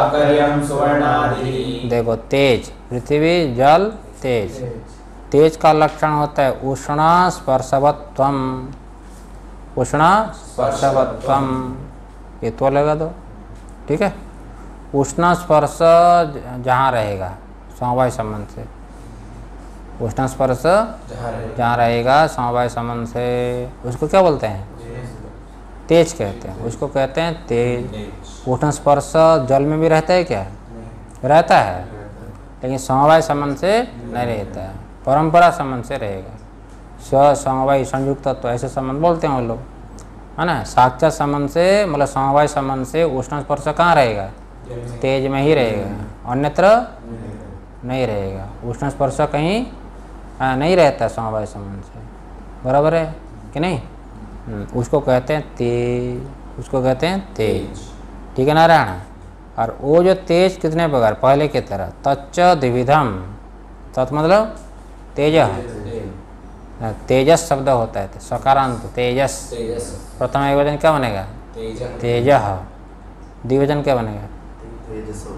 देखो तेज, पृथ्वी जल तेज, तेज का लक्षण होता है उष्ण स्पर्शवत्वम, उष्ण स्पर्शवत्वम, ये तो लगा दो, ठीक है। उष्ण स्पर्श जहाँ रहेगा समवाय संबंध से, उष्ण स्पर्श जहाँ रहेगा जहाँ रहेगा समवाय संबंध से, उसको क्या बोलते हैं? तेज कहते हैं, उसको कहते हैं तेज। उष्ण स्पर्श जल में भी रहता है क्या? रहता है, लेकिन समवाय संबंध से नहीं रहता है, परंपरा संबंध से रहेगा। स्व समवाय संयुक्त तो ऐसे संबंध बोलते हैं वो लोग, है ना। साक्षात संबंध से मतलब समवाय संबंध से उष्ण स्पर्श कहाँ रहेगा? तेज में ही रहेगा, अन्यत्र नहीं रहेगा। उष्ण स्पर्श कहीं नहीं रहता समवाय संबंध से, बराबर है कि नहीं? उसको कहते हैं तेज, उसको कहते हैं तेज, ठीक है नारायण। और वो जो तेज कितने प्रकार? पहले की तरह तच्च द्विविधम, तत् मतलब तेज, तेजस शब्द होता है, सकारांत तेजस। तेजस प्रथम एक वचन क्या बनेगा? तेज तेज। द्विवचन क्या बनेगा? तेजसो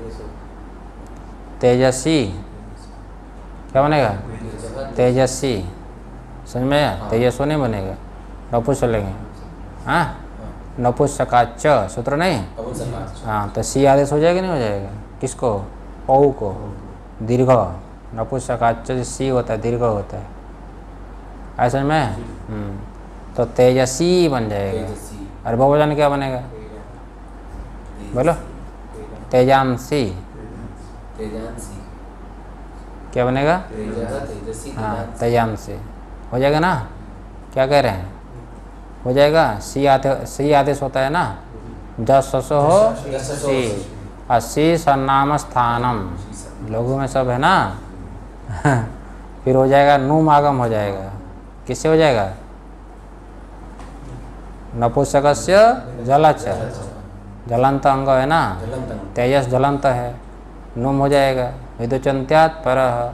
तेजस्वी। क्या बनेगा? तेजस्वी। समझ में आया? तेजस्वी नहीं बनेगा, नपुंसक लेंगे। हाँ, नपुंसकाच सूत्र नहीं। हाँ, तो सी आदेश हो जाएगा नहीं हो जाएगा? किसको? पौ को। दीर्घ नपुंसकाच सी होता है, दीर्घ होता है, ऐसा में। तो तेजस्वी बन जाएगा। और बहुवचन क्या बनेगा? बोलो। तेजांसी। क्या बनेगा? हाँ, तेजांसी हो जाएगा ना? क्या कह रहे हैं? हो जाएगा। सी आदेश होता है ना, जस ससो हो सी, और सी सर्वनाम स्थानम, लघु में सब है ना। फिर हो जाएगा नुम आगम हो जाएगा। किससे हो जाएगा? नपुंसकस्य जलच, जलंत अंग है ना, तेजस जलंत है, नुम हो जाएगा। विदुचंत्यात् परः।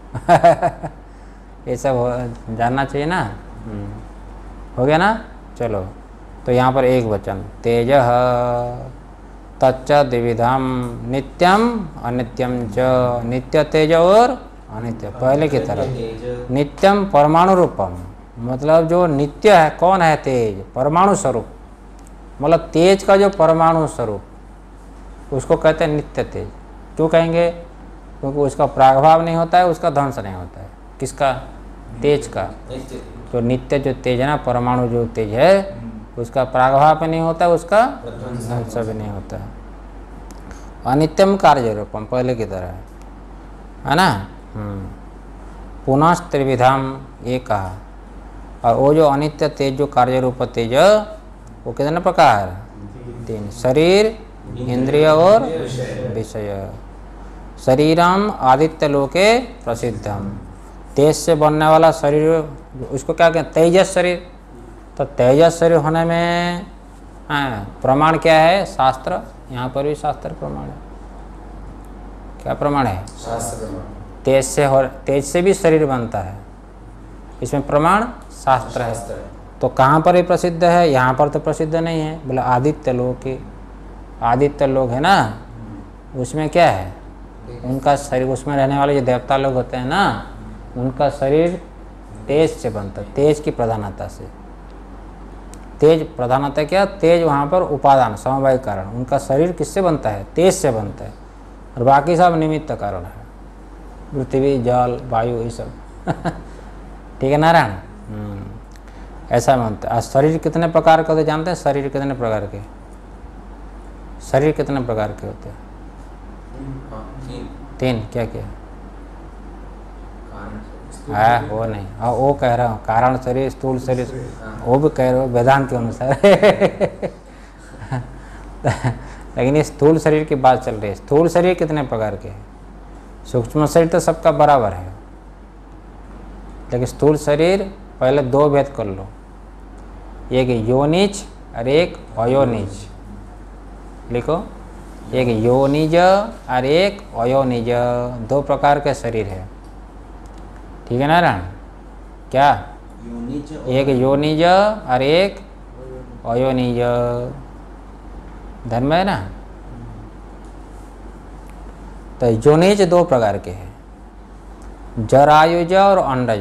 ये सब जानना चाहिए ना। हो गया ना? चलो, तो यहाँ पर एक वचन तेजः तच्च द्विविधम नित्यम अनित्यम च। नित्य तेज और अनित्य, पहले की तरह। नित्यम परमाणु रूपम, मतलब जो नित्य है कौन है? तेज, परमाणु स्वरूप, मतलब तेज का जो परमाणु स्वरूप, उसको कहते हैं नित्य तेज। क्यों कहेंगे? क्योंकि उसका प्रागभाव नहीं होता है, उसका ध्वंस नहीं होता है। किसका? तेज का। तो नित्य जो तेज है ना, परमाणु जो तेज है, उसका प्रागभाव भी नहीं होता है, उसका ध्वंस भी नहीं होता है। अनित्यम कार्य रूपम, पहले की तरह है ना। पुनः त्रिविधम, ये कहा। और वो जो अनित्य तेज जो कार्य रूप तेज, वो कितने प्रकार? 3। शरीर, इंद्रिय और विषय। शरीरम आदित्य लोके प्रसिद्धम, तेज से बनने वाला शरीर, उसको क्या कहते हैं? तेजस शरीर। तो तेजस शरीर होने में प्रमाण क्या है? शास्त्र। यहाँ पर भी शास्त्र प्रमाण है। क्या प्रमाण है? तेज से भी शरीर बनता है, इसमें प्रमाण शास्त्र है। तो कहाँ पर ही प्रसिद्ध है? यहाँ पर तो प्रसिद्ध नहीं है। बोले आदित्य लोक के, आदित्य लोग है ना, उसमें क्या है? उनका शरीर, उसमें रहने वाले जो देवता लोग होते हैं ना, उनका शरीर तेज से बनता है, तेज की प्रधानता से। तेज प्रधानता क्या? तेज वहाँ पर उपादान, समवाय कारण। उनका शरीर किससे बनता है? तेज से बनता है, और बाकी सब निमित्त कारण है, पृथ्वी, जल, वायु, ये सब। ठीक है नारायण। ऐसा बनता है। शरीर कितने प्रकार के होते जानते हैं? शरीर कितने प्रकार के? शरीर कितने प्रकार के होते हैं? 3। क्या क्या? हाँ, वो नहीं, हाँ वो कह रहा हूँ, कारण शरीर, स्थूल शरीर, वो भी कह रहे हो वेदांत के अनुसार। लेकिन ये स्थूल शरीर की बात चल रही है। स्थूल शरीर कितने प्रकार के? सूक्ष्म शरीर तो सबका बराबर है, लेकिन स्थूल शरीर पहले 2 भेद कर लो, एक योनिज और एक अयोनिज। लिखो, एक योनिज और एक अयोनिज, 2 प्रकार के शरीर है। ठीक है नारायण? क्या? एक योनिज और एक अयोनिज, धर्म है ना। तो योनिज 2 प्रकार के हैं, जरायुज और अंडज।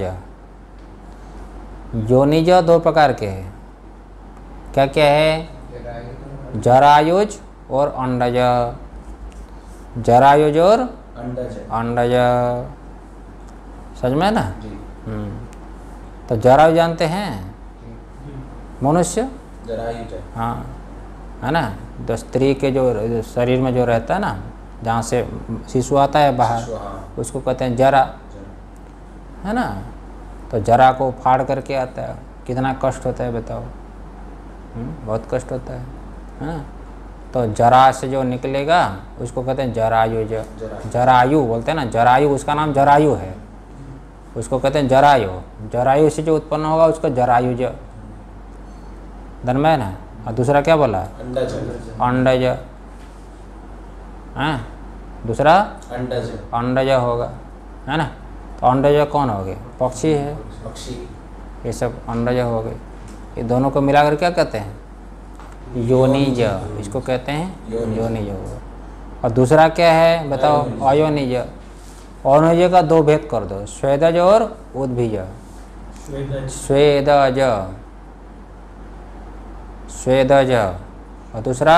योनिज 2 प्रकार के हैं। क्या क्या है? जरायुज और अंडज। जरायुज और अंडज। समझ में है ना? जी। तो जरायु जानते हैं? मनुष्य, जरायु जय। हाँ, है ना? तो स्त्री के जो शरीर में जो रहता है ना, जहाँ से शिशु आता है बाहर, शिशु, हाँ। उसको कहते हैं जरा, है ना? तो जरा को फाड़ करके आता है, कितना कष्ट होता है बताओ। बहुत कष्ट होता है ना? तो जरा से जो निकलेगा उसको कहते हैं जरायु। जरायु बोलते हैं ना, जरायु, उसका नाम जरायु है, उसको कहते हैं जरायु। जरायु से जो उत्पन्न होगा उसको जरायुज धन में ना। और दूसरा क्या बोला? अंडज। अंडज, हैं? दूसरा अंडज। अंडज होगा, है ना? तो अंडज कौन हो गए? पक्षी है, पक्षी। ये सब अंडज हो गए। ये दोनों को मिलाकर क्या कहते हैं? योनिज। इसको कहते हैं योनिज होगा। और दूसरा क्या है बताओ? अयोनिज। अयोनिज का दो भेद कर दो, स्वेदज और उद्भिज। स्वेदज, स्वेदज, और दूसरा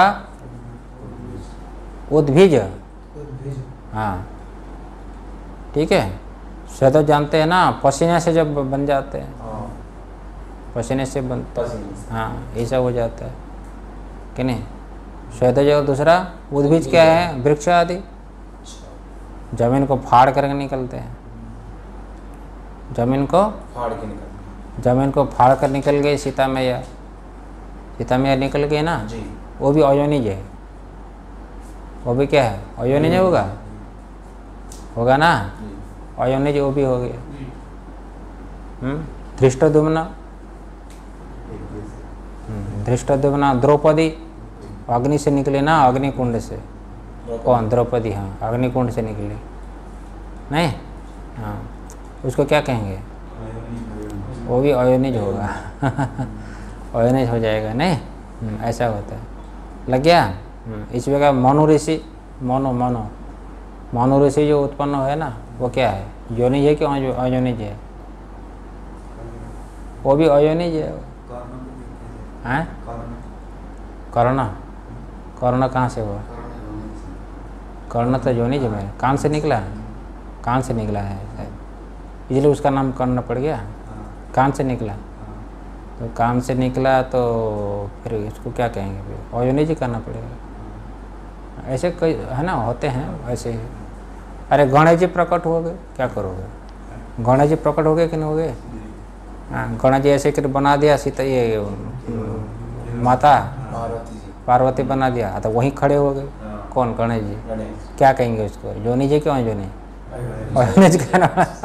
उद्भिज। हाँ, ठीक है। स्वेदज जानते हैं ना, पसीने से जब बन जाते हैं, पसीने से बनते हैं, हाँ, ये सब हो जाता है कि नहीं? स्वेदज। और दूसरा उद्भिज क्या है? वृक्ष आदि, जमीन को फाड़ करके निकलते हैं, जमीन को फाड़ के निकल। जमीन को फाड़ कर निकल गई सीता मैया, सीता मैया निकल गई ना, जी। वो भी अयोनिज है। वो भी क्या है? अयोनिज होगा, होगा ना? अयोनिज वो भी हो गया। धृष्टद्युम्न, धृष्टद्युम्न, द्रौपदी अग्नि से निकले ना, अग्निकुंड से। कौन? द्रौपदी, हाँ, अग्निकुंड से निकले नहीं? हाँ, उसको क्या कहेंगे? वो भी अयोनिज होगा। अयोनिज हो जाएगा नहीं? ऐसा होता है। लग गया? इस जगह मनु ऋषि, मनु ऋषि जो उत्पन्न हुए ना, वो क्या है? योनिज है कि अयोनिज है? वो भी अयोनिज है। हैं? कर्ण, कर्ण कहाँ से हुआ? कर्ण तो योनिज में, कान से निकला, कान से निकला है शायद, इसलिए उसका नाम कर्ण पड़ गया। कान से निकला, तो कान से निकला तो फिर इसको क्या कहेंगे? फिर अयोनिज करना पड़ेगा। ऐसे कई है ना, होते हैं ऐसे ही। अरे गणेश जी प्रकट हो गए, क्या करोगे? गणेश जी प्रकट हो गए कि नहीं हो गए? हाँ, गणेश जी ऐसे कर बना दिया सीता, ये माता पार्वती बना दिया, तो वहीं खड़े हो गए। कौन? गणेश जी। क्या कहेंगे उसको? योनिज है क्यों? योनि अयोनिज कहना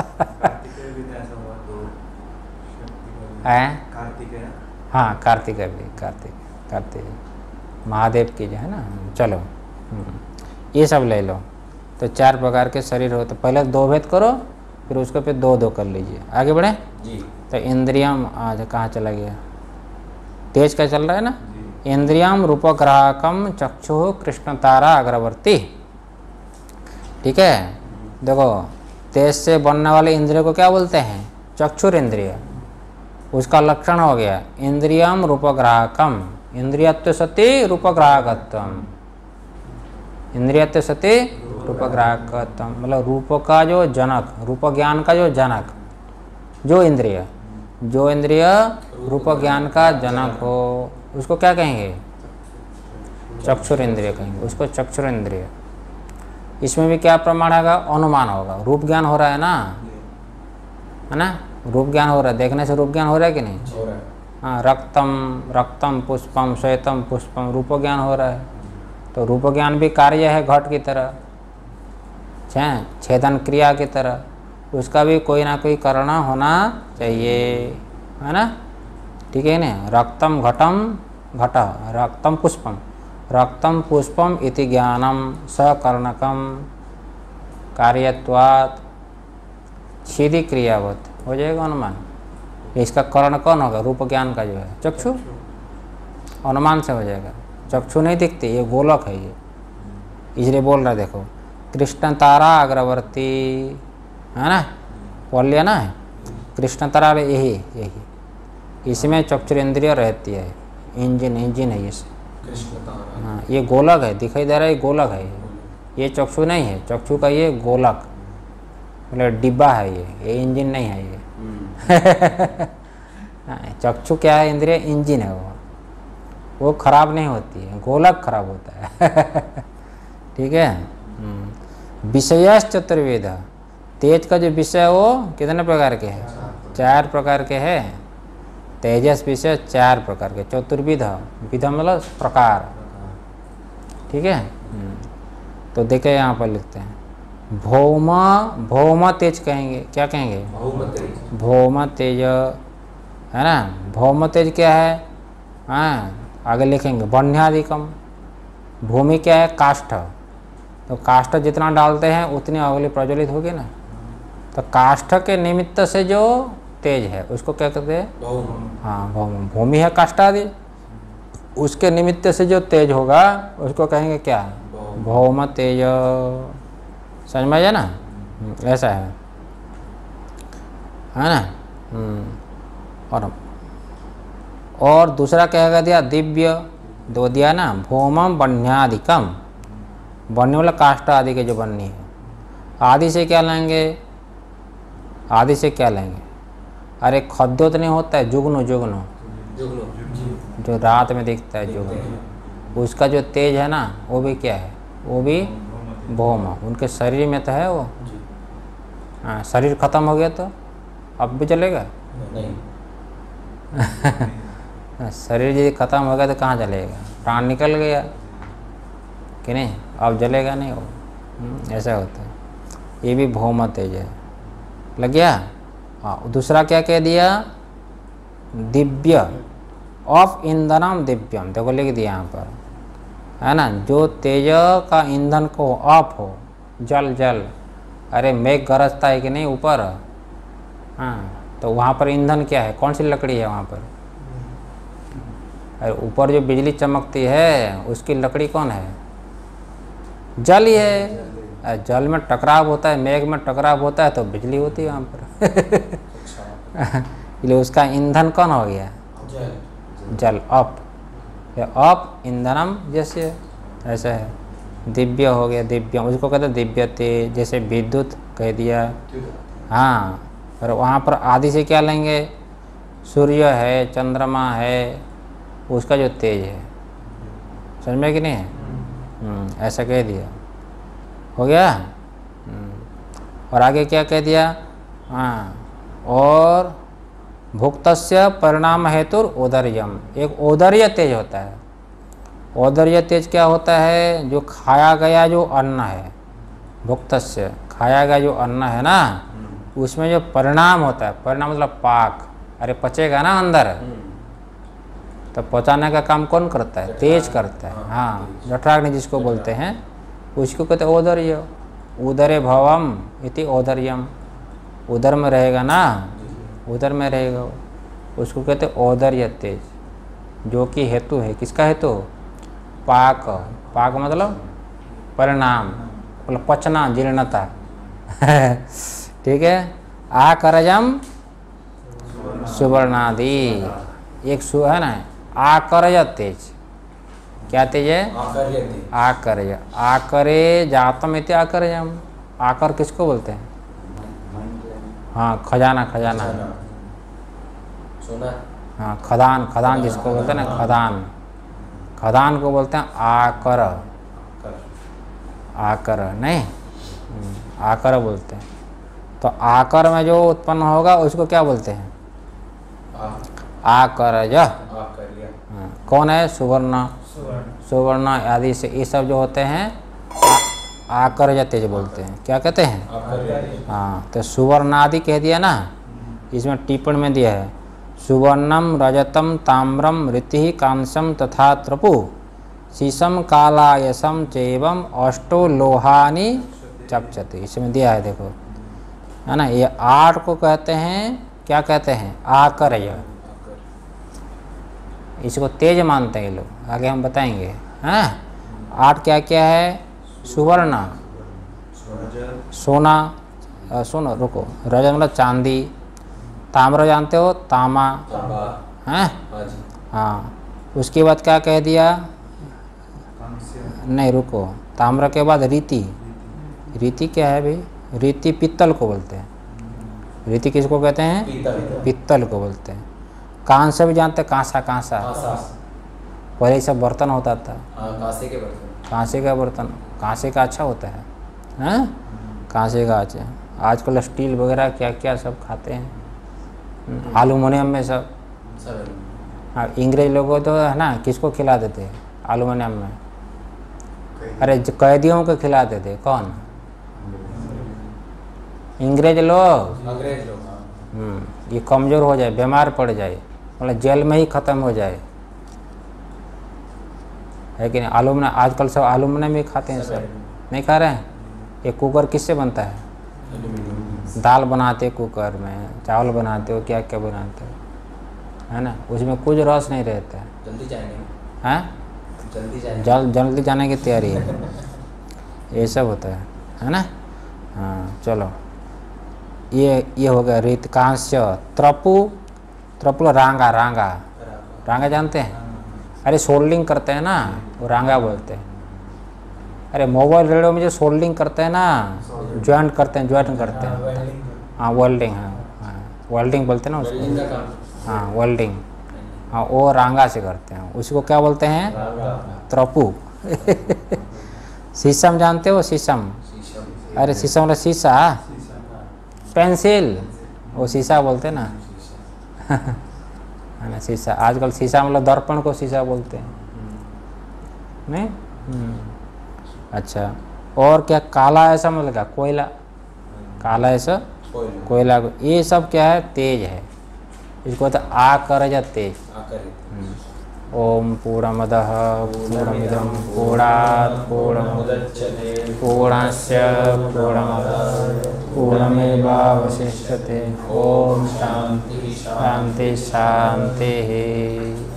है। हाँ, कार्तिकेय भी, कार्तिक महादेव की जो है ना। चलो, ये सब ले लो। तो 4 प्रकार के शरीर हो, तो पहले 2 भेद करो, फिर उसको फिर 2-2 कर लीजिए। आगे बढ़े जी। तो इंद्रियम, आज कहाँ चला गया? तेज का चल रहा है ना? इंद्रियम रूपग्राहकम चक्षु कृष्ण तारा अग्रवर्ती। ठीक है, देखो, तेज से बनने वाले इंद्रिय को क्या बोलते हैं? चक्षुर इंद्रिय। उसका लक्षण हो गया इंद्रियम रूपग्राहकम, इंद्रियत्व सति रूपग्राहकत्वम, इंद्रियत्व सति रूपग्राहकत्वम, मतलब रूप का जो जनक, रूप ज्ञान का जो जनक, जो इंद्रिय रूप ज्ञान का जनक हो, उसको क्या कहेंगे? चक्षुर इंद्रिय कहेंगे उसको, चक्षुर इंद्रिय। इसमें भी क्या प्रमाण होगा? अनुमान होगा। रूप ज्ञान हो रहा है ना, है ना? रूप ज्ञान हो रहा है, देखने से रूप ज्ञान हो रहा है कि नहीं? हो रहा है। हाँ, रक्तम पुष्पम श्वेतम पुष्पम, रूप ज्ञान हो रहा है। तो रूप ज्ञान भी कार्य है घट की तरह, छेदन क्रिया की तरह, उसका भी कोई ना कोई कारण होना चाहिए, है ना? ठीक है ना? रक्तम घटम घट, रक्तम पुष्पम इति ज्ञानम सकर्णकम कार्यत्वात् सीधी क्रियावत हो जाएगा अनुमान। इसका कारण कौन होगा? रूप ज्ञान का जो है चक्षु, अनुमान से हो जाएगा। चक्षु नहीं दिखती, ये गोलक है ये, इसलिए बोल रहा है देखो, कृष्ण तारा अग्रवर्ती, है ना? बोल लिया ना, कृष्ण तारा यही इसमें चक्षुरेंद्रिय रहती है, इंजन है ये। कृष्ण तारा। हाँ, ये गोलक है, दिखाई दे रहा है, ये गोलक है ये चक्षु नहीं है, चक्षु का ये गोलक, बोले डिब्बा है ये इंजन नहीं है ये। चक्षु क्या है? इंद्रिय इंजन है वो खराब नहीं होती है, गोलक खराब होता है। ठीक है। विषयश्च चतुर्वेद, तेज का जो विषय है वो कितने प्रकार के हैं? 4 प्रकार के हैं। तेजस विषय 4 प्रकार के, चतुर्विध, विध मतलब प्रकार। ठीक है। तो देखे यहाँ पर लिखते हैं भौम, भौम तेज कहेंगे, क्या कहेंगे? भौम तेज है ना। भौम तेज क्या है? हाँ, आगे लिखेंगे बन्यादिकम। भूमि क्या है? काष्ठ। तो काष्ठ जितना डालते हैं उतनी अगली प्रज्वलित होगी ना। तो काष्ठ के निमित्त से जो तेज है उसको क्या कहते हैं? हाँ, भौम। भूमि है काष्ठ आदि, उसके निमित्त से जो तेज होगा उसको कहेंगे क्या? भौम तेज। समझ में आया ना? ऐसा है ना। और दूसरा क्या कह दिया? दिव्य, 2 दिया ना। भौमम बन्यादिकम, बनने वाला काष्ठ आदि के जो बननी है। आदि से क्या लेंगे? आदि से क्या लेंगे? अरे खद्योत नहीं होता है, जुगनू, जुगनू जो रात में दिखता है, जुगनू, उसका जो तेज है ना वो भी क्या है? वो भी भौम। उनके शरीर में तो है वो। हाँ, शरीर खत्म हो गया तो अब भी चलेगा? नहीं। शरीर यदि खत्म हो गया तो कहाँ चलेगा? प्राण निकल गया कि नहीं, अब जलेगा नहीं वो। ऐसा होता है। ये भी भौम तेज है। लग गया? हाँ। दूसरा क्या कह दिया? दिव्य, ऑफ ईंधनम दिव्यम। देखो लिख दिया यहाँ पर, है ना। जो तेज का ईंधन को ऑफ हो, जल जल, अरे मेघ गरजता है कि नहीं ऊपर? हाँ, तो वहाँ पर ईंधन क्या है? कौन सी लकड़ी है वहाँ पर? अरे ऊपर जो बिजली चमकती है उसकी लकड़ी कौन है? जल ही है। जल में टकराव होता है, मेघ में टकराव होता है तो बिजली होती है वहाँ पर। इसलिए उसका ईंधन कौन हो गया? जल, अप। अप ईंधनम जैसे, ऐसा है। दिव्य हो गया, दिव्यम, उसको कहते हैं दिव्य तेज। जैसे विद्युत कह दिया। हाँ, और वहाँ पर आदि से क्या लेंगे? सूर्य है, चंद्रमा है, उसका जो तेज है। समझ में कि नहीं है? ऐसा कह दिया। हो गया। और आगे क्या कह दिया? हाँ, और भुक्तस्य परिणाम हेतु औदर्यम, एक औदर्य तेज होता है। औदर्य तेज क्या होता है? जो खाया गया जो अन्न है, भुक्तस्य, खाया गया जो अन्न है ना, उसमें जो परिणाम होता है, परिणाम मतलब पाक। अरे पचेगा ना अंदर, तो पचाने का काम कौन करता है? तेज करता है। हाँ, जठराग्नि जिसको बोलते हैं उसको कहते हैं औदर्य। उदरे भवम इति औदर्यम, उदर में रहेगा ना, उदर में रहेगा, उसको कहते हैं औदर्य तेज, जो कि हेतु है। किसका हेतु? पाक। पाक मतलब परिणाम, मतलब पचना, जीर्णता। ठीक है। आकरजम सुवर्णादि, एक सु है ना, आकरज तेज। क्या तेज है? आकर्य। आकरे जातम इति आकर्यम। आकर किसको बोलते हैं? हाँ, खजाना, खजाना, सोना। हाँ, खदान, खदान जिसको बोलते हैं ना, खदान, खदान को बोलते हैं आकर। आकर नहीं, आकर बोलते हैं। तो आकर में जो उत्पन्न होगा उसको क्या बोलते हैं? आकरज। कौन है? सुवर्ण, सुवर्ण आदि से ये सब जो होते हैं आकरज तेज बोलते हैं। क्या कहते हैं? हाँ, तो सुवर्ण आदि कह दिया ना। इसमें टिप्पणी में दिया है सुवर्णम रजतम ताम्रम ऋति कांसम तथा त्रपु शीशम कालायसम चैवम अष्टो लोहानी चक्षते। इसमें दिया है, देखो, है ना। ये 8 को कहते हैं, क्या कहते हैं? आकरज। इसको तेज मानते हैं ये लोग, आगे हम बताएंगे। हैं 8 क्या क्या है? सुवर्ण, सोना, सुनो रुको, रजत मतलब चांदी, ताम्र जानते हो? तामा, हैं? हाँ, उसके बाद क्या कह दिया? नहीं रुको, ताम्र के बाद रीति। रीति क्या है भाई? रीति पित्तल को बोलते हैं। रीति किसको कहते हैं? पीतल। पित्तल को बोलते हैं। कांसा भी जानते हैं? कांसा कांसा कांसा। पहले ये सब बर्तन होता था। हाँ, कांसे के बर्तन। कांसे का बर्तन, कांसे का अच्छा होता है, हैं? कांसे का अच्छा। आजकल स्टील वगैरह क्या क्या सब खाते हैं, एल्युमिनियम में सब। सब हाँ, अंग्रेज लोगों तो है ना किसको खिलाते थे एल्युमिनियम में? अरे कैदियों को खिलाते थे। कौन? अंग्रेज लोग। अंग्रेज लोग। हाँ। ये कमज़ोर हो जाए, बीमार पड़ जाए, मतलब जेल में ही ख़त्म हो जाए, है कि नहीं? एल्युमिनियम आजकल सब एल्युमिनियम ही खाते हैं सर, नहीं खा रहे हैं? ये कुकर किससे बनता है? दाल बनाते कुकर में, चावल बनाते हो, क्या क्या बनाते हो, है ना? उसमें कुछ रस नहीं रहता है। जल्दी जाएंगे। हैं? जल्दी जाएंगे। जल्दी जाने की तैयारी है। ये सब होता है ना? हाँ चलो, ये हो गया रीत। कांस्य। त्रपु, त्रपु रांगा, रांगा, रांगा जानते हैं? अरे सोल्डिंग करते हैं ना, वो रांगा बोलते हैं। अरे मोबाइल रेडियो में जो सोल्डिंग करते हैं ना, ज्वाइंट करते हैं, ज्वाइंट करते हैं। हाँ वेल्डिंग, हाँ वेल्डिंग बोलते हैं ना उसको। वेल्डिंग का काम। हाँ वेल्डिंग, हाँ वो रांगा से करते हैं। उसको क्या बोलते हैं? त्रपु। शीशम जानते हो? शीशम। शीशम। अरे शीशम मतलब शीशा, पेंसिल, वो शीशा बोलते हैं ना। है ना, शीशा। आजकल शीशा मतलब दर्पण को शीशा बोलते हैं, नहीं? अच्छा, और क्या? काला ऐसा मतलब क्या? कोयला। काला ऐसा कोयला को, ये सब क्या है? तेज है। इसको तो आकर्ज तेज। ओम पूर्णमदः पूर्णमिदं पूर्णात् पूर्णमुदच्यते पूर्णस्य पूर्णमादाय पूर्णमेवावशिष्यते। ओम शांति शांति शांति।